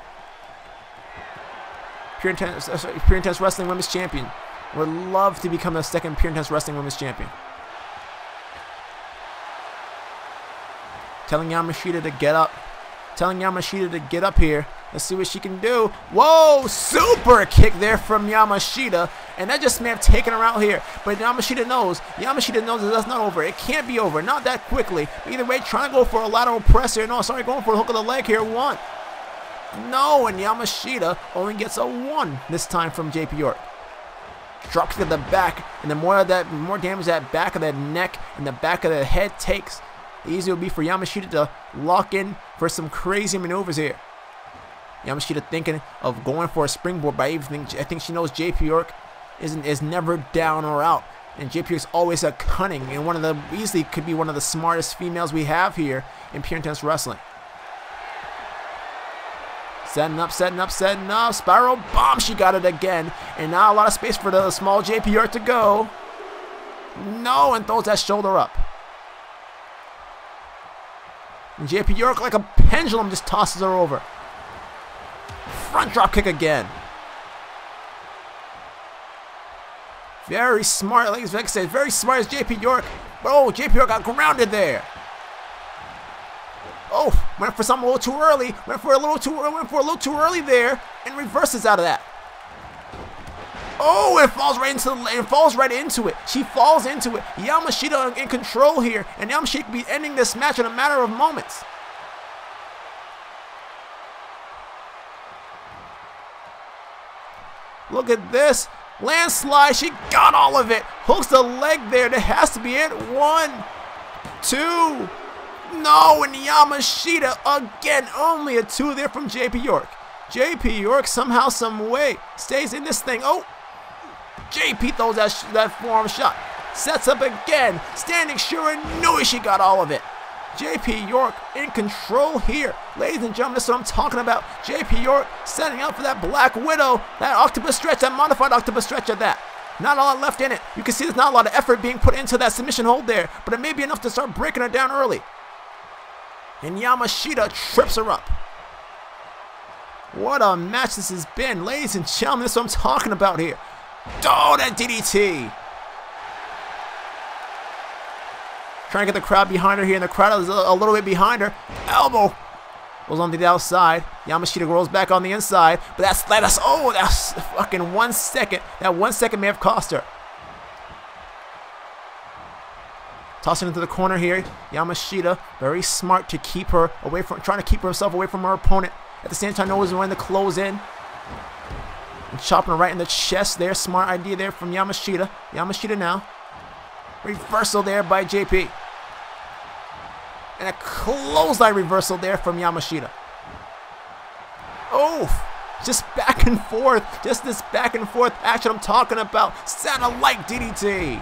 Pure Intense, uh, sorry, Pure Intense Wrestling Women's Champion. Would love to become the second Pure Intense Wrestling Women's Champion. Telling Yamashita to get up. Telling Yamashita to get up here. Let's see what she can do. Whoa, super kick there from Yamashita. And that just may have taken her out here. But Yamashita knows. Yamashita knows that that's not over. It can't be over. Not that quickly. But either way, trying to go for a lateral press here. No, sorry, going for a hook of the leg here. One. No, and Yamashita only gets a one this time from J P York. Drop kick to the back. And the more of that, more damage that back of the neck and the back of the head takes, the easier it will be for Yamashita to lock in for some crazy maneuvers here. Yamashita thinking of going for a springboard, but I even think, I think she knows J P York isn't is never down or out. And J P York's always a cunning and one of the easily could be one of the smartest females we have here in Pure Intense Wrestling. Setting up, setting up, setting up. Spiral bomb, she got it again. And now a lot of space for the small J P York to go. No, and throws that shoulder up. And J P York, like a pendulum, just tosses her over. Front drop kick again. Very smart, like I said, very smart as J P York. Oh, J P York got grounded there. Oh, went for something a little too early. Went for a little too early. Went for a little too early there, and reverses out of that. Oh, it falls right into the, it falls right into it. She falls into it. Yamashita in control here, and Yamashita could be ending this match in a matter of moments. Look at this. Landslide. She got all of it. Hooks the leg there. That has to be it. One, two. No, and Yamashita again. Only a two there from J P York. J P York somehow, some way stays in this thing. Oh, J P throws that, sh that forearm shot. Sets up again. Standing sure and knew she got all of it. J P York in control here. Ladies and gentlemen, this is what I'm talking about. J P York setting up for that Black Widow. That octopus stretch, that modified octopus stretch of that. Not a lot left in it. You can see there's not a lot of effort being put into that submission hold there, but it may be enough to start breaking her down early. And Yamashita trips her up. What a match this has been. Ladies and gentlemen, this is what I'm talking about here. Oh, that D D T. Trying to get the crowd behind her here, and the crowd is a, a little bit behind her. Elbow goes on to the outside. Yamashita rolls back on the inside, but that's let us. Oh, that's fucking one second. That one second may have cost her. Tossing into the corner here. Yamashita, very smart to keep her away from, trying to keep herself away from her opponent. At the same time, knows when to close in. And chopping her right in the chest there. Smart idea there from Yamashita. Yamashita now. Reversal there by J P. And a clothesline reversal there from Yamashita. Oh, just back and forth. Just this back and forth action I'm talking about. Satellite D D T.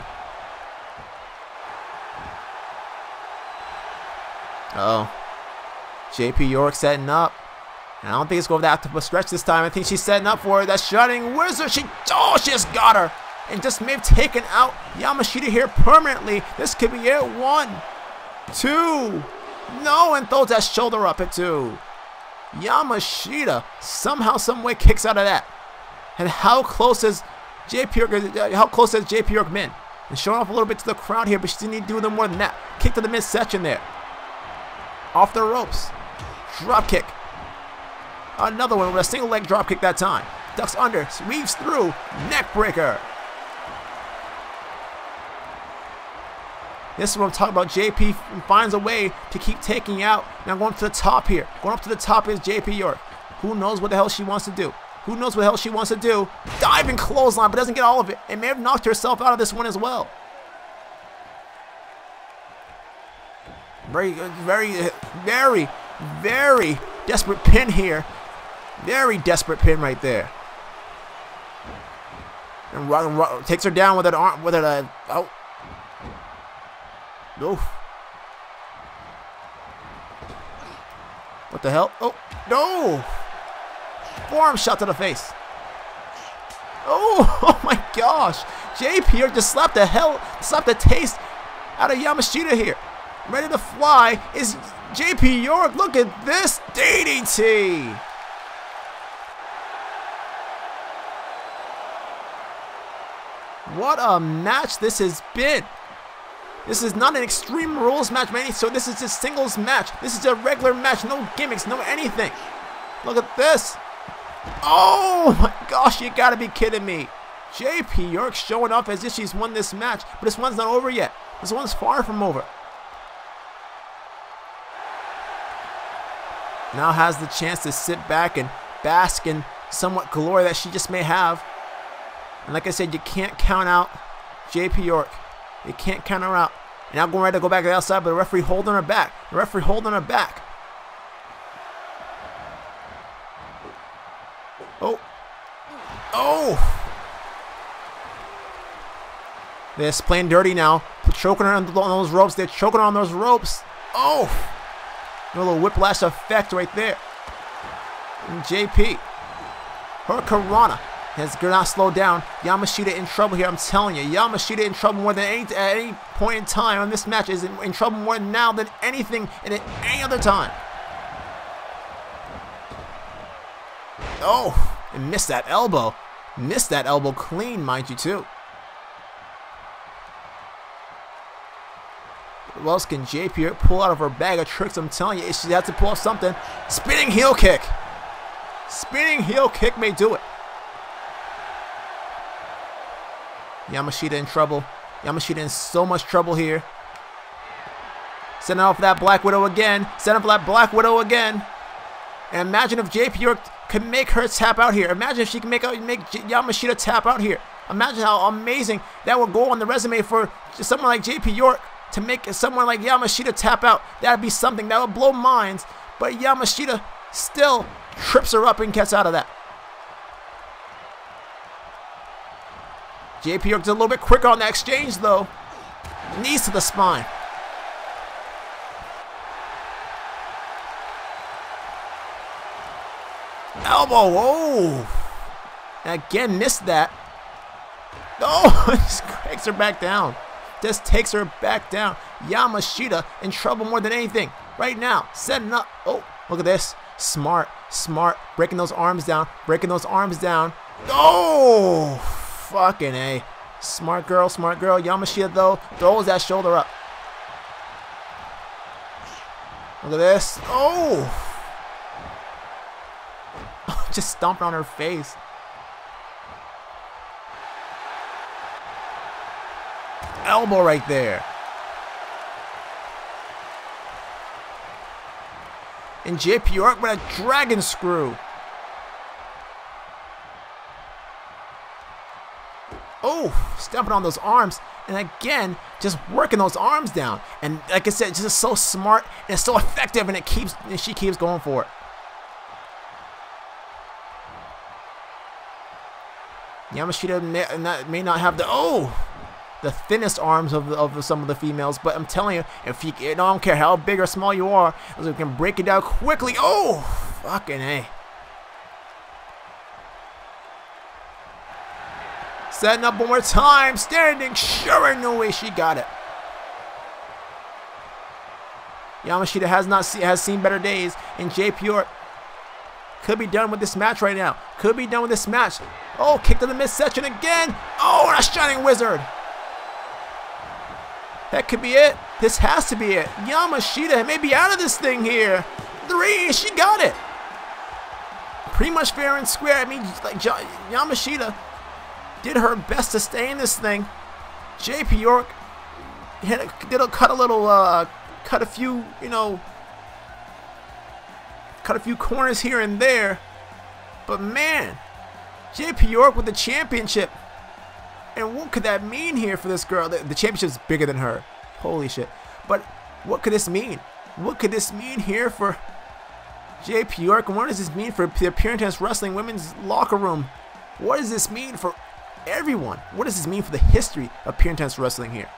Uh oh. J P York setting up. And I don't think it's going to have to stretch this time. I think she's setting up for it. That Shining Wizard. She, oh, she just got her. And just may have taken out Yamashita here permanently. This could be it. One, two. No, and throws that shoulder up at two. Yamashita somehow, some way kicks out of that. And how close is J P York? How close has J P York been? And showing off a little bit to the crowd here, but she didn't need to do no more than that. Kick to the midsection there. Off the ropes. Drop kick. Another one with a single leg drop kick that time. Ducks under, weaves through, neck breaker. This is what I'm talking about. J P finds a way to keep taking out. Now going to the top here. Going up to the top is J P York. Who knows what the hell she wants to do? Who knows what the hell she wants to do? Diving clothesline, but doesn't get all of it. And may have knocked herself out of this one as well. Very, very, very, very desperate pin here. Very desperate pin right there. And Rock, Rock takes her down with an arm, with a oh, oof. What the hell? Oh no! Forearm shot to the face. Oh, oh my gosh! J P just slapped the hell, slapped the taste out of Yamashita here. Ready to fly is J P York. Look at this D D T. What a match this has been. This is not an Extreme Rules match, man. So this is a singles match. This is a regular match. No gimmicks, no anything. Look at this. Oh my gosh, you gotta be kidding me. J P York showing off as if she's won this match. But this one's not over yet. This one's far from over. Now has the chance to sit back and bask in somewhat glory that she just may have. And like I said, you can't count out J P York. You can't count her out. And now going ready to go back to the outside, but the referee holding her back. The referee holding her back. Oh. Oh. They're playing dirty now. Choking her on those ropes. They're choking her on those ropes. Oh. A little whiplash effect right there. And J P. Hurricanrana has not slowed down. Yamashita in trouble here. I'm telling you. Yamashita in trouble more than any, at any point in time on this match. Is in, in trouble more now than anything and at any other time. Oh. And missed that elbow. Missed that elbow clean, mind you, too. What else can J P pull out of her bag of tricks? I'm telling you, she has to pull off something. Spinning heel kick. Spinning heel kick may do it. Yamashita in trouble. Yamashita in so much trouble here. Setting off that Black Widow again. Setting up that Black Widow again. And imagine if J P York could make her tap out here. Imagine if she can make, out, make Yamashita tap out here. Imagine how amazing that would go on the resume for someone like J P York. To make someone like Yamashita tap out, that would be something that would blow minds. But Yamashita still trips her up and gets out of that. J P York's a little bit quicker on that exchange, though. Knees to the spine. Elbow, oh. And again, missed that. Oh, just cracks her back down. Just takes her back down. Yamashita in trouble more than anything. Right now, setting up. Oh, look at this. Smart, smart. Breaking those arms down. Breaking those arms down. Oh, fucking A. Smart girl, smart girl. Yamashita, though, throws that shoulder up. Look at this. Oh. Just stomping on her face. Elbow right there. And J P York with a dragon screw. Oh, stepping on those arms. And again, just working those arms down. And like I said, just so smart and so effective. And it keeps, and she keeps going for it. Yamashita may not, may not have the, oh, the thinnest arms of, the, of some of the females. But I'm telling you, if you, I don't care how big or small you are, as we can break it down quickly. Oh, fucking A. Setting up one more time, standing, sure, no way she got it. Yamashita has not see, has seen better days, and Jay York could be done with this match right now. Could be done with this match. Oh, kick to the midsection again. Oh, and a Shining Wizard. That could be it. This has to be it. Yamashita may be out of this thing here. Three, she got it. Pretty much fair and square. I mean, like Yamashita did her best to stay in this thing. J P York had a, did a, cut a little, uh, cut a few, you know, cut a few corners here and there. But man, J P York with the championship. And what could that mean here for this girl? The, the championship's bigger than her. Holy shit. But what could this mean? What could this mean here for J P York? And what does this mean for the Pure Intense Wrestling women's locker room? What does this mean for everyone? What does this mean for the history of Pure Intense Wrestling here?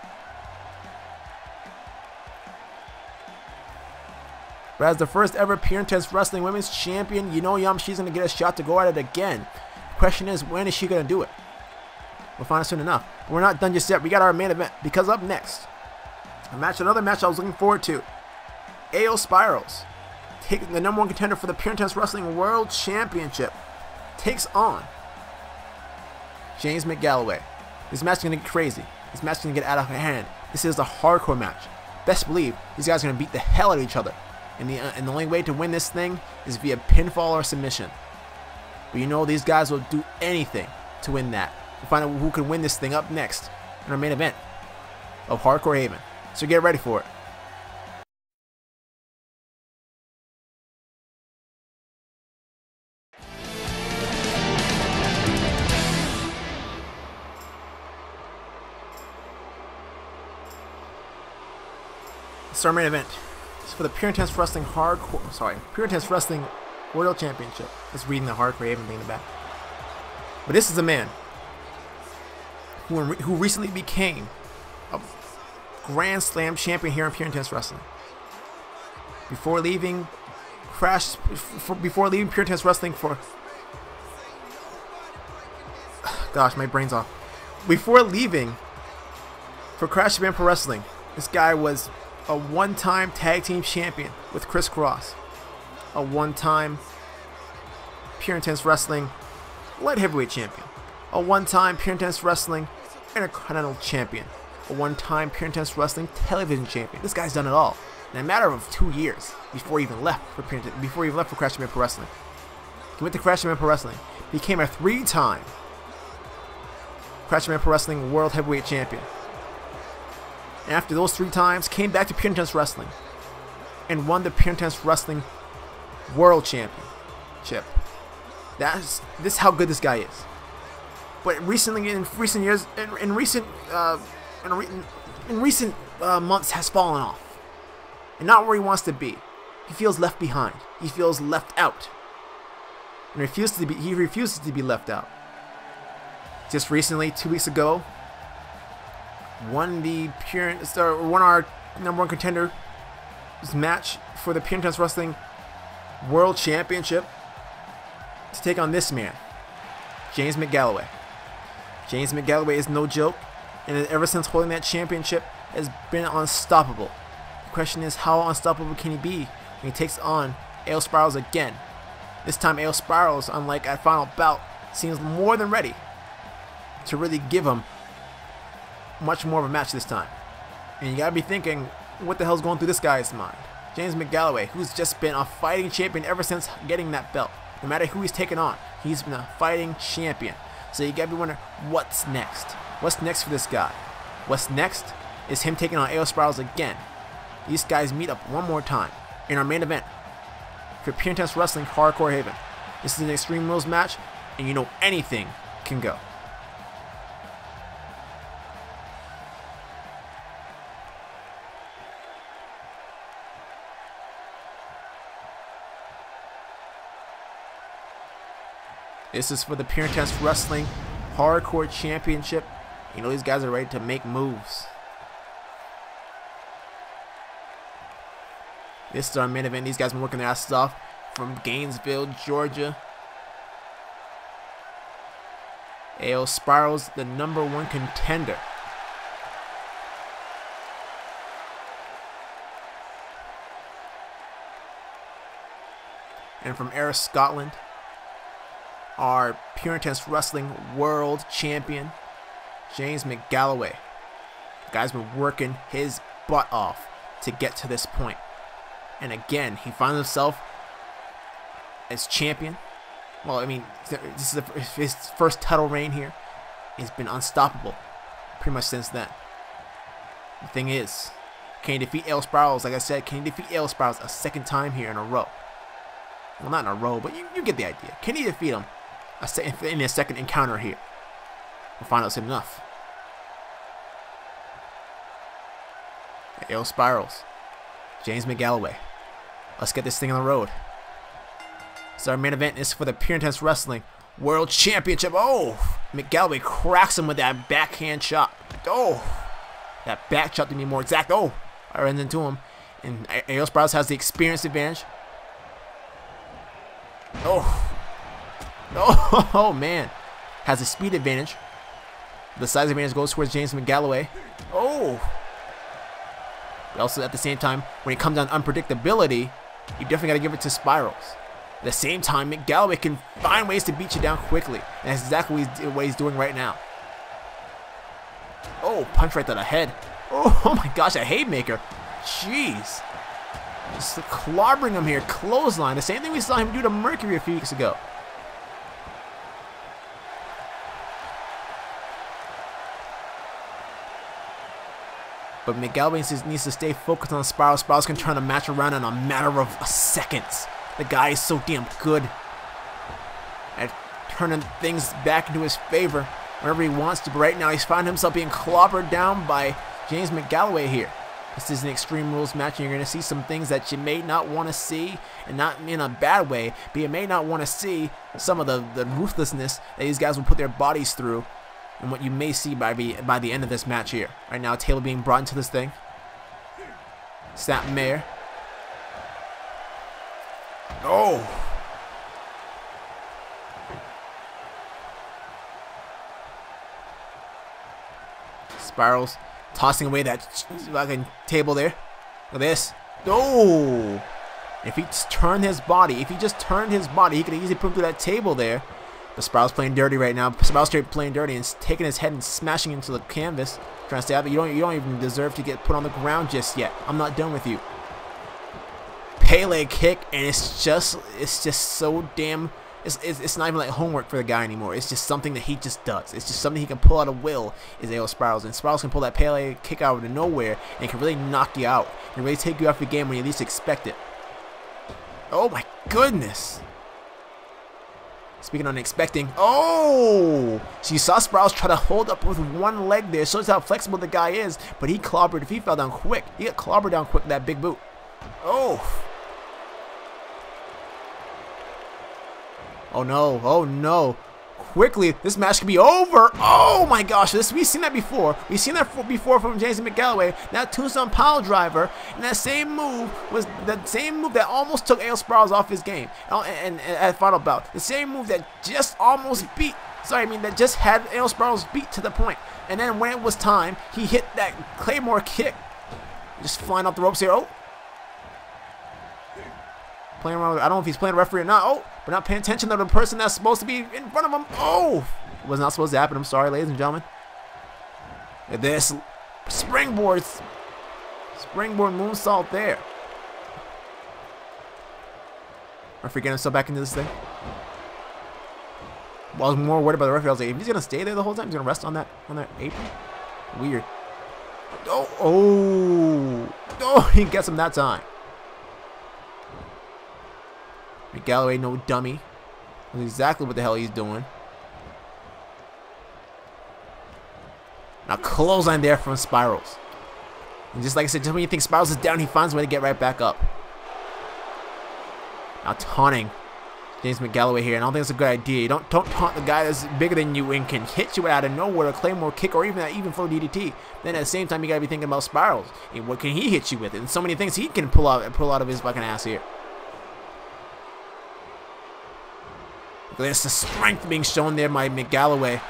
But as the first ever Pure Intense Wrestling Women's Champion, you know Yamashita's going to get a shot to go at it again. The question is, when is she going to do it? We'll find out soon enough. But we're not done just yet. We got our main event, because up next, a match, another match I was looking forward to. A O Spirals, taking the number one contender for the Pure Intense Wrestling World Championship, takes on James McGalloway. This match is going to get crazy. This match is going to get out of hand. This is a hardcore match. Best believe these guys are going to beat the hell out of each other. And the, uh, and the only way to win this thing is via pinfall or submission. But you know these guys will do anything to win that. We'll find out who can win this thing up next in our main event of Hardcore Haven. So get ready for it. It's our main event. It's for the Pure Intense Wrestling Hardcore, sorry, Pure Intense Wrestling World Championship. Just reading the Hardcore Haven thing in the back. But this is a man who, who recently became a Grand Slam champion here in Pure Intense Wrestling. Before leaving Crash, for, before leaving Pure Intense Wrestling for, gosh, my brain's off. Before leaving for Crash Japan Pro Wrestling, this guy was a one-time tag team champion with Chris Cross, a one-time Pure Intense Wrestling light heavyweight champion, a one-time Pure Intense Wrestling Intercontinental champion, a one-time Pure Intense Wrestling television champion. This guy's done it all in a matter of two years before he even left for Pure Intense, before he even left for Crash Japan Pro Wrestling. He went to Crash Japan Pro Wrestling, became a three-time Crash Japan Pro Wrestling World Heavyweight Champion. And after those three times, came back to Pure Intense Wrestling and won the Pure Intense Wrestling World Championship. That's this is how good this guy is. But recently, in recent years, in, in recent, uh, in, re in recent uh, months, has fallen off, and not where he wants to be. He feels left behind. He feels left out, and refuses to be. He refuses to be left out. Just recently, two weeks ago, won the Pure, or won our number one contender match for the Pure Intense Wrestling World Championship to take on this man, James McGalloway. James McGalloway is no joke, and ever since holding that championship has been unstoppable. The question is, how unstoppable can he be when he takes on A O Spirals again? This time A O Spirals, unlike at Final Bout, seems more than ready to really give him much more of a match this time. And you gotta be thinking, what the hell's going through this guy's mind? James McGalloway, who's just been a fighting champion ever since getting that belt. No matter who he's taken on, he's been a fighting champion. So you gotta be wondering, what's next? What's next for this guy? What's next is him taking on A O Spirals again. These guys meet up one more time in our main event for Pure Intense Wrestling Hardcore Haven. This is an Extreme Rules match, and you know anything can go. This is for the Pure Intense Wrestling Hardcore Championship. You know these guys are ready to make moves. This is our main event. These guys have been working their asses off from Gainesville, Georgia. A O Spirals, the number one contender. And from Ayr, Scotland, our Pure Intense Wrestling World Champion, James McGalloway. The guy's been working his butt off to get to this point. And again, he finds himself as champion. Well, I mean, this is his first title reign here. He's been unstoppable pretty much since then. The thing is, can he defeat A O Spirals? Like I said, can he defeat A O Spirals a second time here in a row? Well, not in a row, but you, you get the idea. Can he defeat him a se in a second encounter here? We'll find out soon enough. A O Spirals, James McGalloway. Let's get this thing on the road. So our main event is for the Pure Intense Wrestling World Championship. Oh, McGalloway cracks him with that backhand chop. Oh, that back chop to be more exact. Oh, I ran into him. And A O Spirals has the experience advantage. Oh, oh, oh man, has a speed advantage. The size advantage goes towards James McGalloway. Oh, but also at the same time, when it comes down to unpredictability, you definitely got to give it to Spirals. At the same time, McGalloway can find ways to beat you down quickly, and that's exactly what he's, what he's doing right now. Oh, punch right to the head. Oh, oh my gosh, a haymaker. Jeez. Just clobbering him here, clothesline. The same thing we saw him do to Mercury a few weeks ago. But McGalloway needs to stay focused on Spirals. Spirals can turn the match around in a matter of seconds. The guy is so damn good at turning things back into his favor whenever he wants to. But right now he's finding himself being clobbered down by James McGalloway here. This is an Extreme Rules match, and you're going to see some things that you may not want to see, and not in a bad way, but you may not want to see some of the, the ruthlessness that these guys will put their bodies through, and what you may see by the, by the end of this match here. Right now, Taylor being brought into this thing. Snapmare. Oh! Spirals tossing away that fucking table there. Look at this. Oh! If he just turned his body, if he just turned his body, he could easily put him through that table there. But Spirals playing dirty right now. Spirals straight playing dirty and taking his head and smashing into the canvas, trying to stay out. But you don't, you don't even deserve to get put on the ground just yet. I'm not done with you. Pele kick, and it's just, it's just so damn. It's, it's, it's not even like homework for the guy anymore. It's just something that he just does. It's just something he can pull out of will. Is A O Spirals, and Spirals can pull that Pele kick out of nowhere, and it can really knock you out. It can really take you off the game when you least expect it. Oh my goodness! Speaking of unexpecting, oh! So you saw Spirals try to hold up with one leg there. Shows how flexible the guy is. But he clobbered. If he fell down quick, he got clobbered down quick with that big boot. Oh! Oh no! Oh no! Quickly, this match could be over. Oh my gosh! This we've seen that before. We've seen that before from James McGalloway. That Tombstone Pile Driver, and that same move was the same move that almost took A O Spirals off his game. And, and, and at Final Bout, the same move that just almost beat. Sorry, I mean that just had A O Spirals beat to the point. And then when it was time, he hit that Claymore kick, just flying off the ropes here. Oh, playing around with, I don't know if he's playing referee or not. Oh, but not paying attention to the person that's supposed to be in front of him. Oh, it was not supposed to happen. I'm sorry, ladies and gentlemen. At this springboard, springboard moonsault there. Referee getting himself back into this thing. Well, I was more worried about the referee. I was like, if he's gonna stay there the whole time, he's gonna rest on that on that apron. Weird. Oh, oh, oh! He gets him that time. McGalloway, no dummy. Knows exactly what the hell he's doing. Now clothesline there from Spirals. And just like I said, just when you think Spirals is down, he finds a way to get right back up. Now taunting James McGalloway here, and I don't think it's a good idea. You don't don't taunt the guy that's bigger than you and can hit you out of nowhere, a Claymore kick, or even even for D D T. Then at the same time, you gotta be thinking about Spirals. And what can he hit you with? And so many things he can pull out pull out of his fucking ass here. There's the strength being shown there by McGalloway.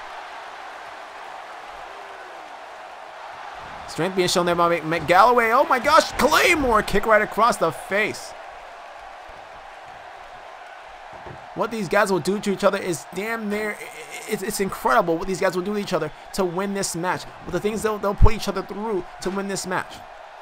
Strength being shown there by McGalloway. Oh my gosh, Claymore kick right across the face. What these guys will do to each other is damn near, it's, it's incredible what these guys will do to each other to win this match. With the things they'll, they'll put each other through to win this match.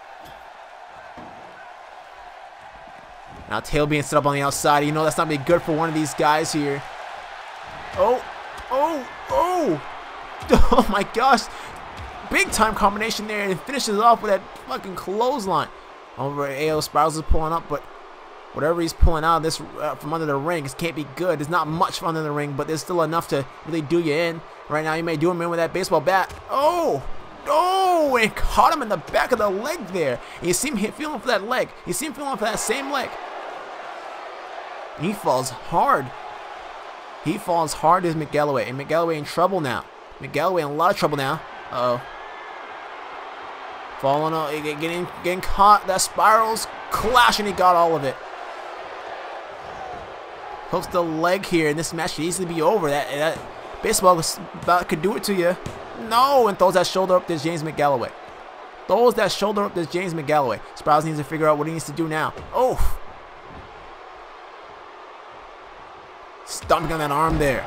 Now tail being set up on the outside. You know that's not going to be good for one of these guys here. Oh, oh, oh. Oh my gosh. Big time combination there, and finishes off with that fucking clothesline. Over A O Spirals is pulling up, but whatever he's pulling out of this uh, from under the ring, it can't be good. There's not much from under the ring, but there's still enough to really do you in. Right now, you may do him in with that baseball bat. Oh, oh, and caught him in the back of the leg there. And you see him hit, feeling for that leg. You see him feeling for that same leg. And he falls hard. He falls hard as McGalloway, and McGalloway in trouble now. McGalloway in a lot of trouble now. Uh oh. Falling out, getting, getting caught. That Spirals clash, and he got all of it. Hooks the leg here, and this match should easily be over. That, that baseball about could do it to you. No, and throws that shoulder up. There's James McGalloway. Throws that shoulder up. There's James McGalloway. Spirals needs to figure out what he needs to do now. Oh, stomping on that arm there.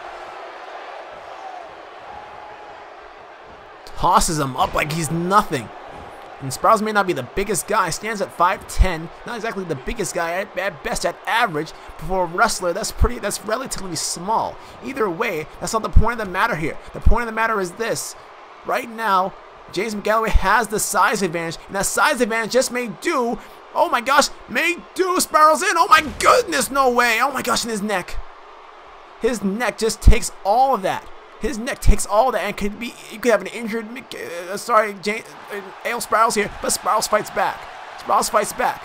Tosses him up like he's nothing. And Spirals may not be the biggest guy, stands at five ten, not exactly the biggest guy, at, at best at average, but for a wrestler, that's pretty, that's relatively small. Either way, that's not the point of the matter here. The point of the matter is this. Right now, James McGalloway has the size advantage, and that size advantage just may do, oh my gosh, may do Spirals in, oh my goodness, no way, oh my gosh, in his neck. His neck just takes all of that. His neck takes all that, and could be, you could have an injured, uh, sorry, James, uh, A O Spirals here, but Spirals fights back. Spirals fights back.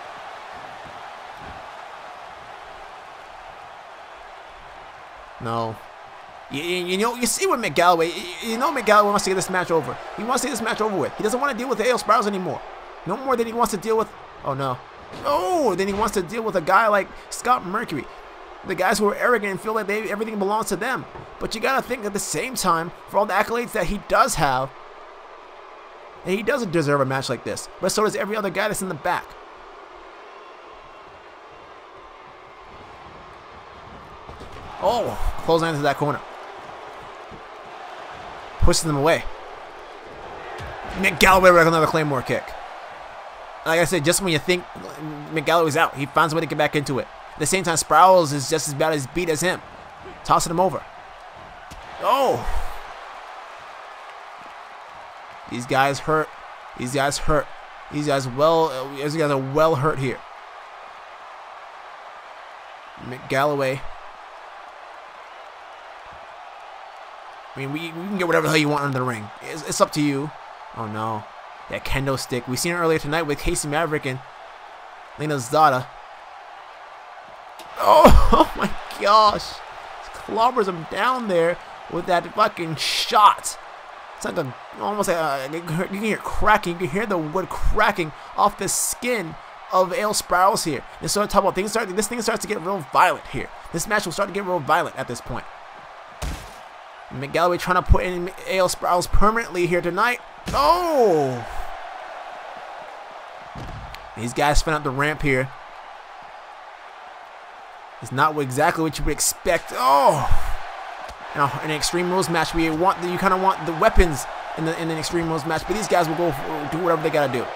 No. You, you know, you see what McGalloway, you, you know McGalloway wants to get this match over. He wants to get this match over with. He doesn't want to deal with A O Spirals anymore. No more than he wants to deal with, oh no. Oh, then he wants to deal with a guy like Scott Mercury. The guys who are arrogant and feel like they, everything belongs to them. But you gotta think at the same time, for all the accolades that he does have, and he doesn't deserve a match like this. But so does every other guy that's in the back. Oh, clothesline into that corner. Pushes them away. McGalloway with another Claymore kick. Like I said, just when you think McGalloway's out, he finds a way to get back into it. At the same time, Spirals is just as bad as beat as him. Tossing him over. Oh! These guys hurt. These guys hurt. These guys well. These guys are well hurt here. McGalloway. I mean, we, we can get whatever the hell you want under the ring. It's, it's up to you. Oh no. That kendo stick. We seen it earlier tonight with Casey Maverick and Lena Zada. Oh, oh my gosh. Clobbers him down there with that fucking shot. It's like a, almost like a, you can hear cracking. You can hear the wood cracking off the skin of A O Spirals here. And so talk about things start, this thing starts to get real violent here. This match will start to get real violent at this point. McGalloway trying to put in A O Spirals permanently here tonight. Oh! These guys spin up the ramp here. It's not exactly what you would expect. Oh! In, a, in an Extreme Rules match, we want the, you kind of want the weapons in the in an Extreme Rules match, but these guys will go for, do whatever they gotta do.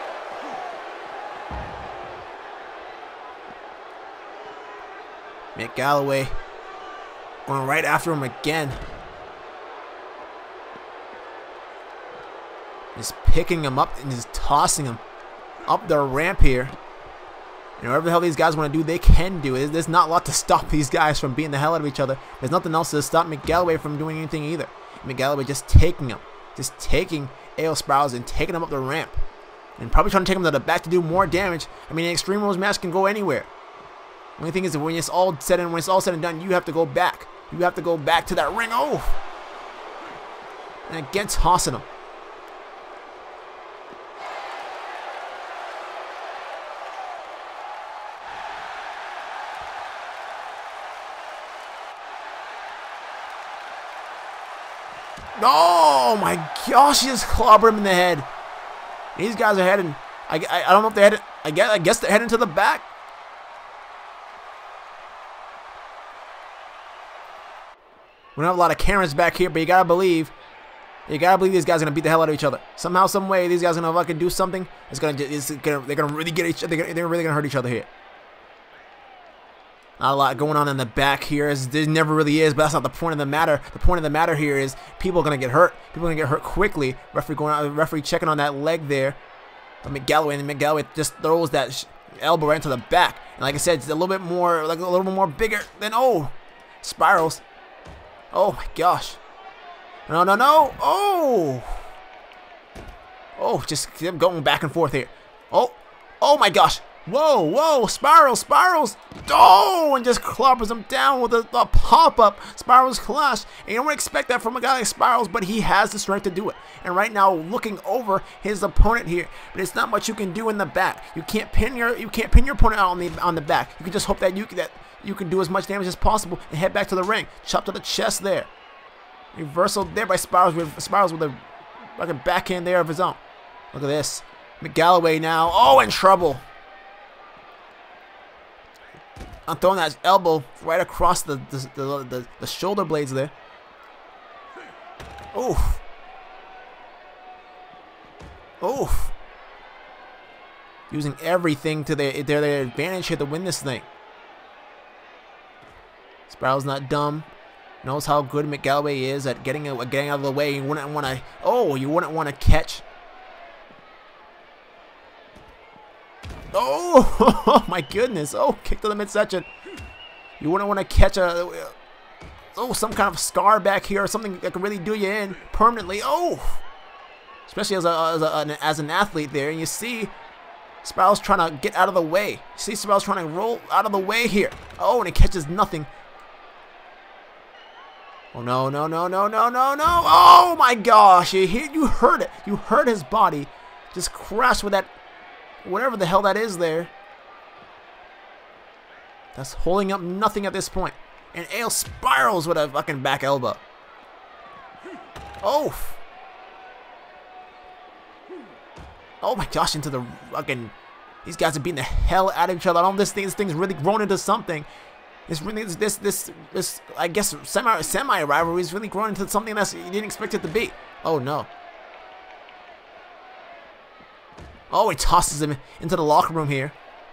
McGalloway going right after him again. Just picking him up and just tossing him up the ramp here. And whatever the hell these guys want to do, they can do it. There's not a lot to stop these guys from beating the hell out of each other. There's nothing else to stop McGalloway from doing anything either. McGalloway just taking him. Just taking A O Spirals and taking him up the ramp. And probably trying to take him to the back to do more damage. I mean, an Extreme Rules match can go anywhere. Only thing is that when it's all said and when it's all said and done, you have to go back. You have to go back to that ring. Oh! And again, tossing him. Oh my gosh, he just clobbered him in the head. These guys are heading. I, I, I don't know if they're heading. I guess, I guess they're heading to the back. We don't have a lot of cameras back here, but you gotta believe. You gotta believe these guys are gonna beat the hell out of each other. Somehow, some way, these guys are gonna fucking do something. It's gonna, it's gonna, they're gonna really get each other. They're really gonna hurt each other here. Not a lot going on in the back here. As there never really is, but that's not the point of the matter. The point of the matter here is people are gonna get hurt. People are gonna get hurt quickly. Referee going out. Referee checking on that leg there. McGalloway, and McGalloway just throws that sh elbow right into the back. And like I said, it's a little bit more, like a little bit more bigger than oh, Spirals. Oh my gosh. No, no, no. Oh. Oh, just keep going back and forth here. Oh, oh my gosh. Whoa, whoa, Spirals, Spirals. Oh, and just clobbers him down with a, a pop-up Spirals Clash. And you don't expect that from a guy like Spirals, but he has the strength to do it. And right now, looking over his opponent here, but it's not much you can do in the back. You can't pin your you can't pin your opponent out on the on the back. You can just hope that you that you can do as much damage as possible and head back to the ring. Chop to the chest there. Reversal there by Spirals with Spirals with a like a backhand there of his own. Look at this. McGalloway now. Oh, in trouble. I'm throwing that elbow right across the the, the, the, the shoulder blades there. Oof. Oof. Using everything to their, their, their advantage here to win this thing. Spirals not dumb. Knows how good McGalloway is at getting, getting out of the way. You wouldn't want to... Oh, you wouldn't want to catch... Oh, my goodness. Oh, kick to the midsection. You wouldn't want to catch a... Oh, some kind of scar back here or something that could really do you in permanently. Oh! Especially as, a, as, a, as an athlete there. And you see Spirals trying to get out of the way. You see Spirals trying to roll out of the way here. Oh, and it catches nothing. Oh, no, no, no, no, no, no, no. Oh, my gosh. You, you heard it. You heard his body just crash with that... Whatever the hell that is there. That's holding up nothing at this point. And Ale Spirals with a fucking back elbow. Oh. Oh my gosh, into the fucking... These guys are beating the hell out of each other. I don't know if this thing, this thing's really grown into something. This really, this, this, this, I guess, semi, semi rivalry is really grown into something that you didn't expect it to be. Oh no. Oh, he tosses him into the locker room here.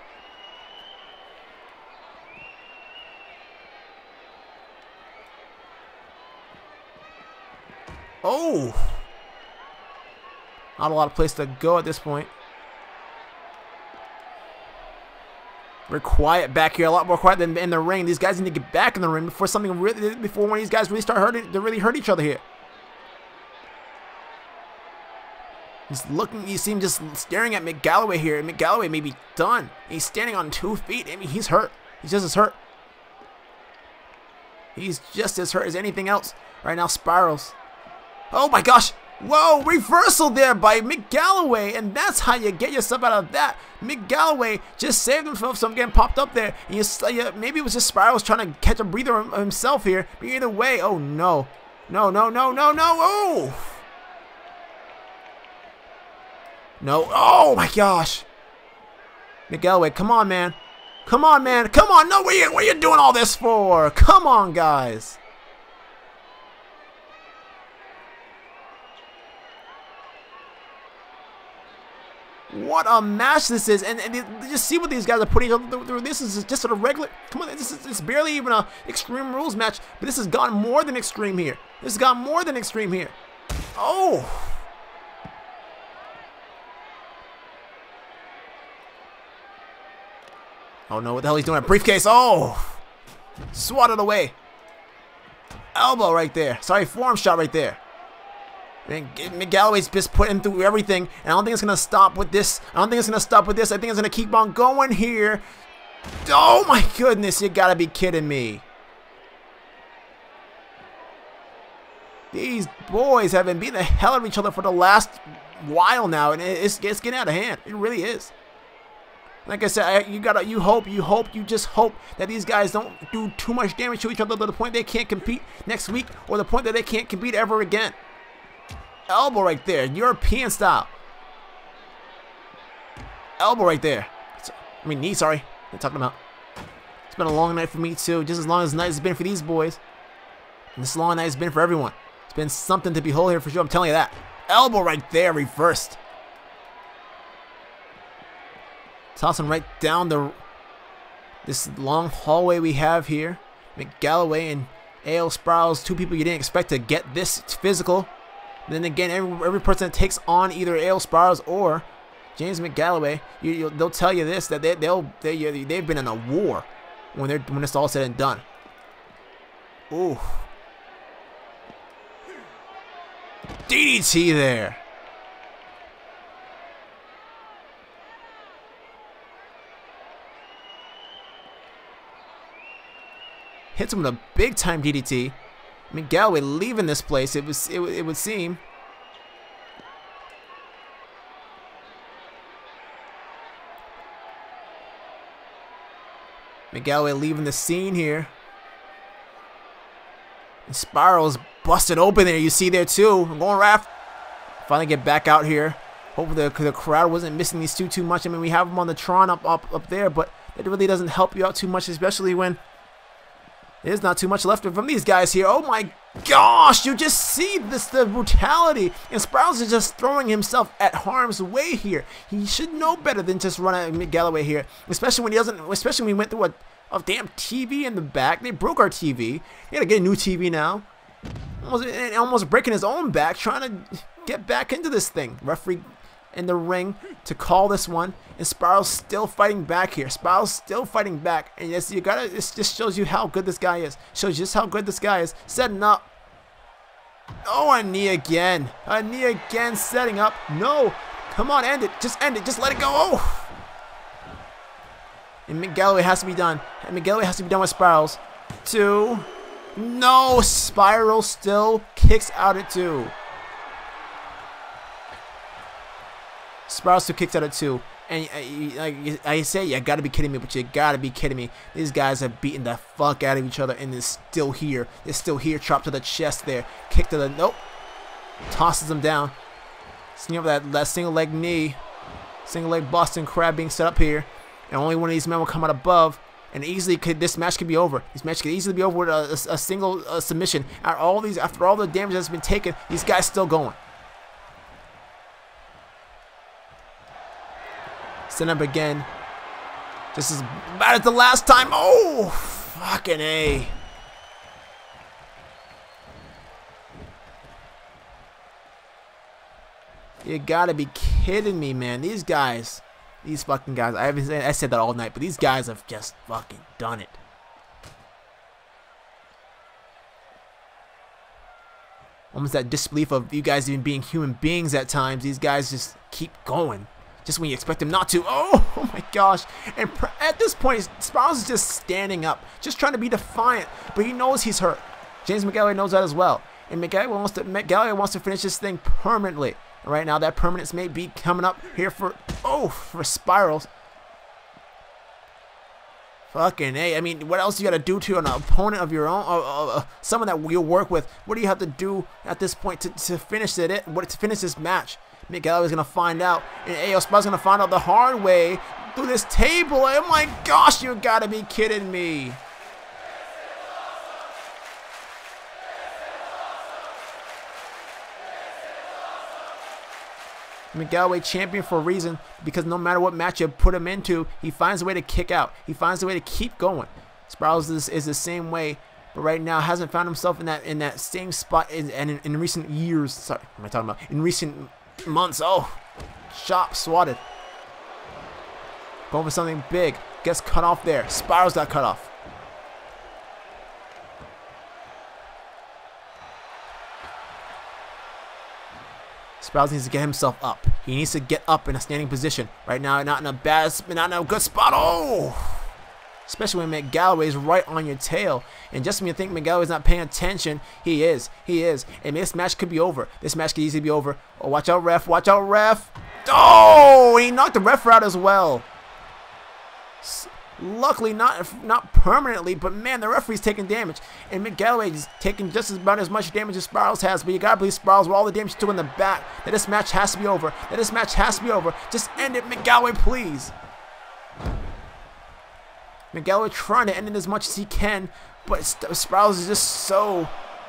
Oh. Not a lot of place to go at this point. We're quiet back here, a lot more quiet than in the ring. These guys need to get back in the ring before something really, before one of these guys really start hurting, to really hurt each other here. He's looking, you see him just staring at McGalloway here, and McGalloway may be done. He's standing on two feet. I mean, he's hurt. He's just as hurt. He's just as hurt as anything else. Right now, Spirals. Oh my gosh. Whoa, reversal there by McGalloway, and that's how you get yourself out of that. McGalloway just saved himself from getting popped up there. And you, you, maybe it was just Spirals trying to catch a breather himself here. But either way, oh no. No, no, no, no, no. Oh! No. Oh my gosh. McGalloway, come on, man. Come on, man. Come on. No, what are you, what are you doing all this for? Come on, guys. What a match this is. And, and just see what these guys are putting through. This is just a regular. Come on. This is it's barely even a Extreme Rules match. But this has gotten more than extreme here. This has got more than extreme here. Oh. Oh no, what the hell he's doing? A briefcase. Oh! Swatted away. Elbow right there. Sorry, forearm shot right there. McGalloway's just putting through everything. And I don't think it's going to stop with this. I don't think it's going to stop with this. I think it's going to keep on going here. Oh my goodness, you gotta be kidding me. These boys have been beating the hell out of each other for the last while now, and it's, it's getting out of hand. It really is. Like I said, you gotta, you hope, you hope, you just hope that these guys don't do too much damage to each other to the point they can't compete next week, or the point that they can't compete ever again. Elbow right there, European style. Elbow right there. I mean, knee, sorry. I'm talking about. It's been a long night for me too, just as long as the night has been for these boys. And this long night has been for everyone. It's been something to behold here for sure, I'm telling you that. Elbow right there, reversed. Tossing right down the this long hallway we have here. McGalloway and A L Sparrows, two people you didn't expect to get this physical. But then again, every, every person that takes on either A L Sparrows or James McGalloway, you, you, they'll tell you this, that they, they'll they they've been in a war when they're when it's all said and done. Ooh, D D T there. Hits him with a big time D D T. McGalloway leaving this place. It was it, it would seem. McGalloway leaving the scene here. And Spiral's busted open there. You see there too. I'm going Raph. Finally get back out here. Hopefully the, the crowd wasn't missing these two too much. I mean, we have them on the Tron up up up there, but it really doesn't help you out too much, especially when there's not too much left from these guys here. Oh my gosh, you just see this, the brutality. And Sprouse is just throwing himself at harm's way here. He should know better than just run at McGalloway here. Especially when he doesn't, especially when we went through a, a damn T V in the back. They broke our T V. He gotta get a new T V now. Almost, almost breaking his own back, trying to get back into this thing. Referee in the ring to call this one, and Spiral's still fighting back here. Spiral's still fighting back, and yes, you gotta. This just shows you how good this guy is. Shows you just how good this guy is. Setting up. Oh, a knee again. A knee again. Setting up. No, come on, end it. Just end it. Just let it go. Oh. And McGalloway has to be done. And McGalloway has to be done with Spirals. Two. No, Spiral still kicks out at two. Spirals still kicks out at two. And uh, like I say, you gotta be kidding me, but you gotta be kidding me. These guys have beaten the fuck out of each other, and they're still here. They're still here. Chop to the chest there. Kick to the, nope. Tosses them down. Sneak over that, that single leg knee. Single leg Boston Crab being set up here. And only one of these men will come out above. And easily, could this match could be over. This match could easily be over with a, a, a single uh, submission. After all these, after all the damage that's been taken, these guys still going. Set up again. Just as bad as the last time. Oh, fucking A. You gotta be kidding me, man. These guys, these fucking guys. I haven't said, I said that all night, but these guys have just fucking done it. Almost that disbelief of you guys even being human beings at times. These guys just keep going. Just when you expect him not to. Oh, oh my gosh. And at this point, Spirals is just standing up. Just trying to be defiant. But he knows he's hurt. James McGalloway knows that as well. And McGalloway wants to, McGalloway wants to finish this thing permanently. And right now, that permanence may be coming up here for, oh, for Spirals. Fucking A. I mean, what else you got to do to an opponent of your own, uh, uh, someone that you'll work with? What do you have to do at this point to, to finish it? What to finish this match? McGalloway's gonna find out, and A O Spiral's gonna find out the hard way through this table. Oh my gosh, you gotta be kidding me. McGalloway champion for a reason, because no matter what match you put him into, he finds a way to kick out. He finds a way to keep going. Spirals is, is the same way, but right now hasn't found himself in that in that same spot in, in, in recent years. Sorry, what am I talking about? In recent months. Oh, shot swatted. Going for something big. Gets cut off there. Spirals got cut off. Spirals needs to get himself up. He needs to get up in a standing position right now. Not in a bad, not in a good spot. Oh, Especially when Mick Galloway's right on your tail. And just when you think Mick Galloway's not paying attention, he is. He is. And this match could be over. This match could easily be over. Oh, watch out, ref. Watch out, ref. Oh, he knocked the ref out as well. S Luckily, not not permanently, but man, the referee's taking damage. And Mick Galloway is taking just about as much damage as Spirals has. But you gotta believe Spirals, with all the damage he took in the back, that this match has to be over. That this match has to be over. Just end it, Mick Galloway, please. Mick Galloway trying to end it as much as he can, but Spirals is just so...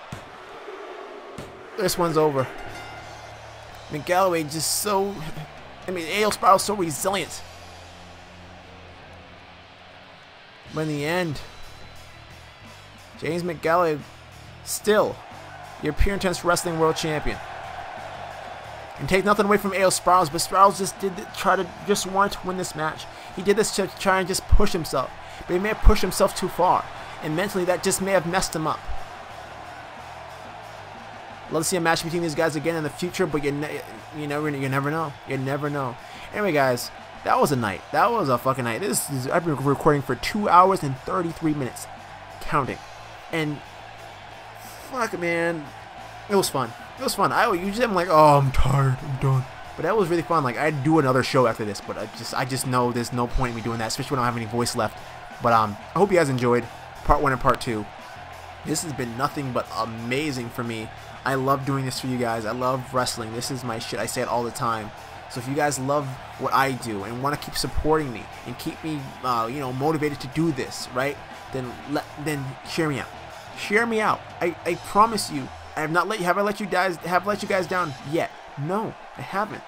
This one's over. Mick Galloway just so... I mean, A O Spirals so resilient. But in the end, James Mick Galloway still your Pure Intense Wrestling World Champion. And take nothing away from A O Spirals, but Spirals just did try to just want to win this match. He did this to try and just push himself, but he may have pushed himself too far, and mentally that just may have messed him up. Love to see a match between these guys again in the future, but you ne you never you never know. You never know. Anyway, guys, that was a night. That was a fucking night. This is I've been recording for two hours and thirty-three minutes, counting, and fuck, man, it was fun. It was fun. I usually I'm like, oh, I'm tired, I'm done. But that was really fun. Like, I'd do another show after this, but I just I just know there's no point in me doing that, especially when I don't have any voice left. But um, I hope you guys enjoyed part one and part two. This has been nothing but amazing for me. I love doing this for you guys. I love wrestling. This is my shit. I say it all the time. So if you guys love what I do and want to keep supporting me and keep me, uh, you know, motivated to do this, right? Then let then share me out. Share me out. I, I promise you, I have not let you have I let you guys have let you guys down yet. No, I haven't.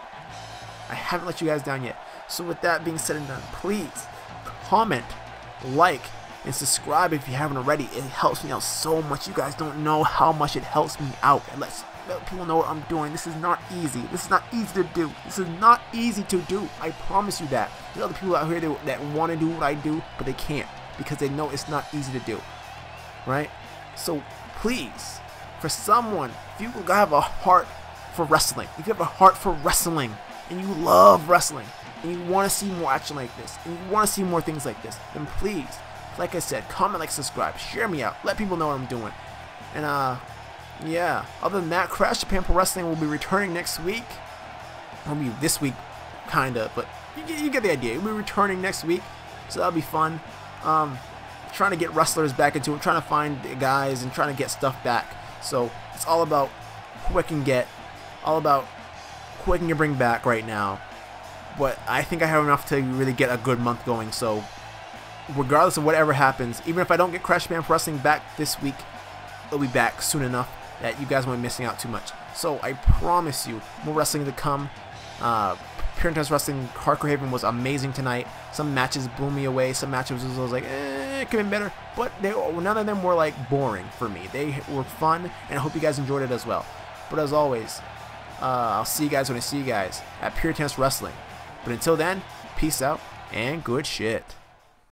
I haven't let you guys down yet. So with that being said and done, please comment, like, and subscribe if you haven't already. It helps me out so much. You guys don't know how much it helps me out. It lets let people know what I'm doing. This is not easy. This is not easy to do. This is not easy to do. I promise you that. There's other people out here that, that want to do what I do, but they can't because they know it's not easy to do. Right? So please, for someone, if you have a heart for wrestling, if you have a heart for wrestling, and you love wrestling, and you want to see more action like this, and you want to see more things like this, then please, like I said, comment, like, subscribe, share me out, let people know what I'm doing. And uh, yeah, other than that, Crash Japan Pro Wrestling will be returning next week. It'll be this week, kinda, but you get, you get the idea. We'll be returning next week, so that'll be fun. Um, trying to get wrestlers back into it, trying to find guys, and trying to get stuff back. So it's all about who I can get, all about who I can bring back right now. But I think I have enough to really get a good month going. So regardless of whatever happens, even if I don't get Crash Japan Pro Wrestling back this week, it'll be back soon enough that you guys won't be missing out too much. So I promise you, more wrestling to come. Uh, Pure Intense Wrestling Hardcore Haven was amazing tonight. Some matches blew me away. Some matches I was like, eh, it could have been better. But they, none of them were like boring for me. They were fun, and I hope you guys enjoyed it as well. But as always, uh, I'll see you guys when I see you guys at Pure Intense Wrestling. But until then, peace out and good shit.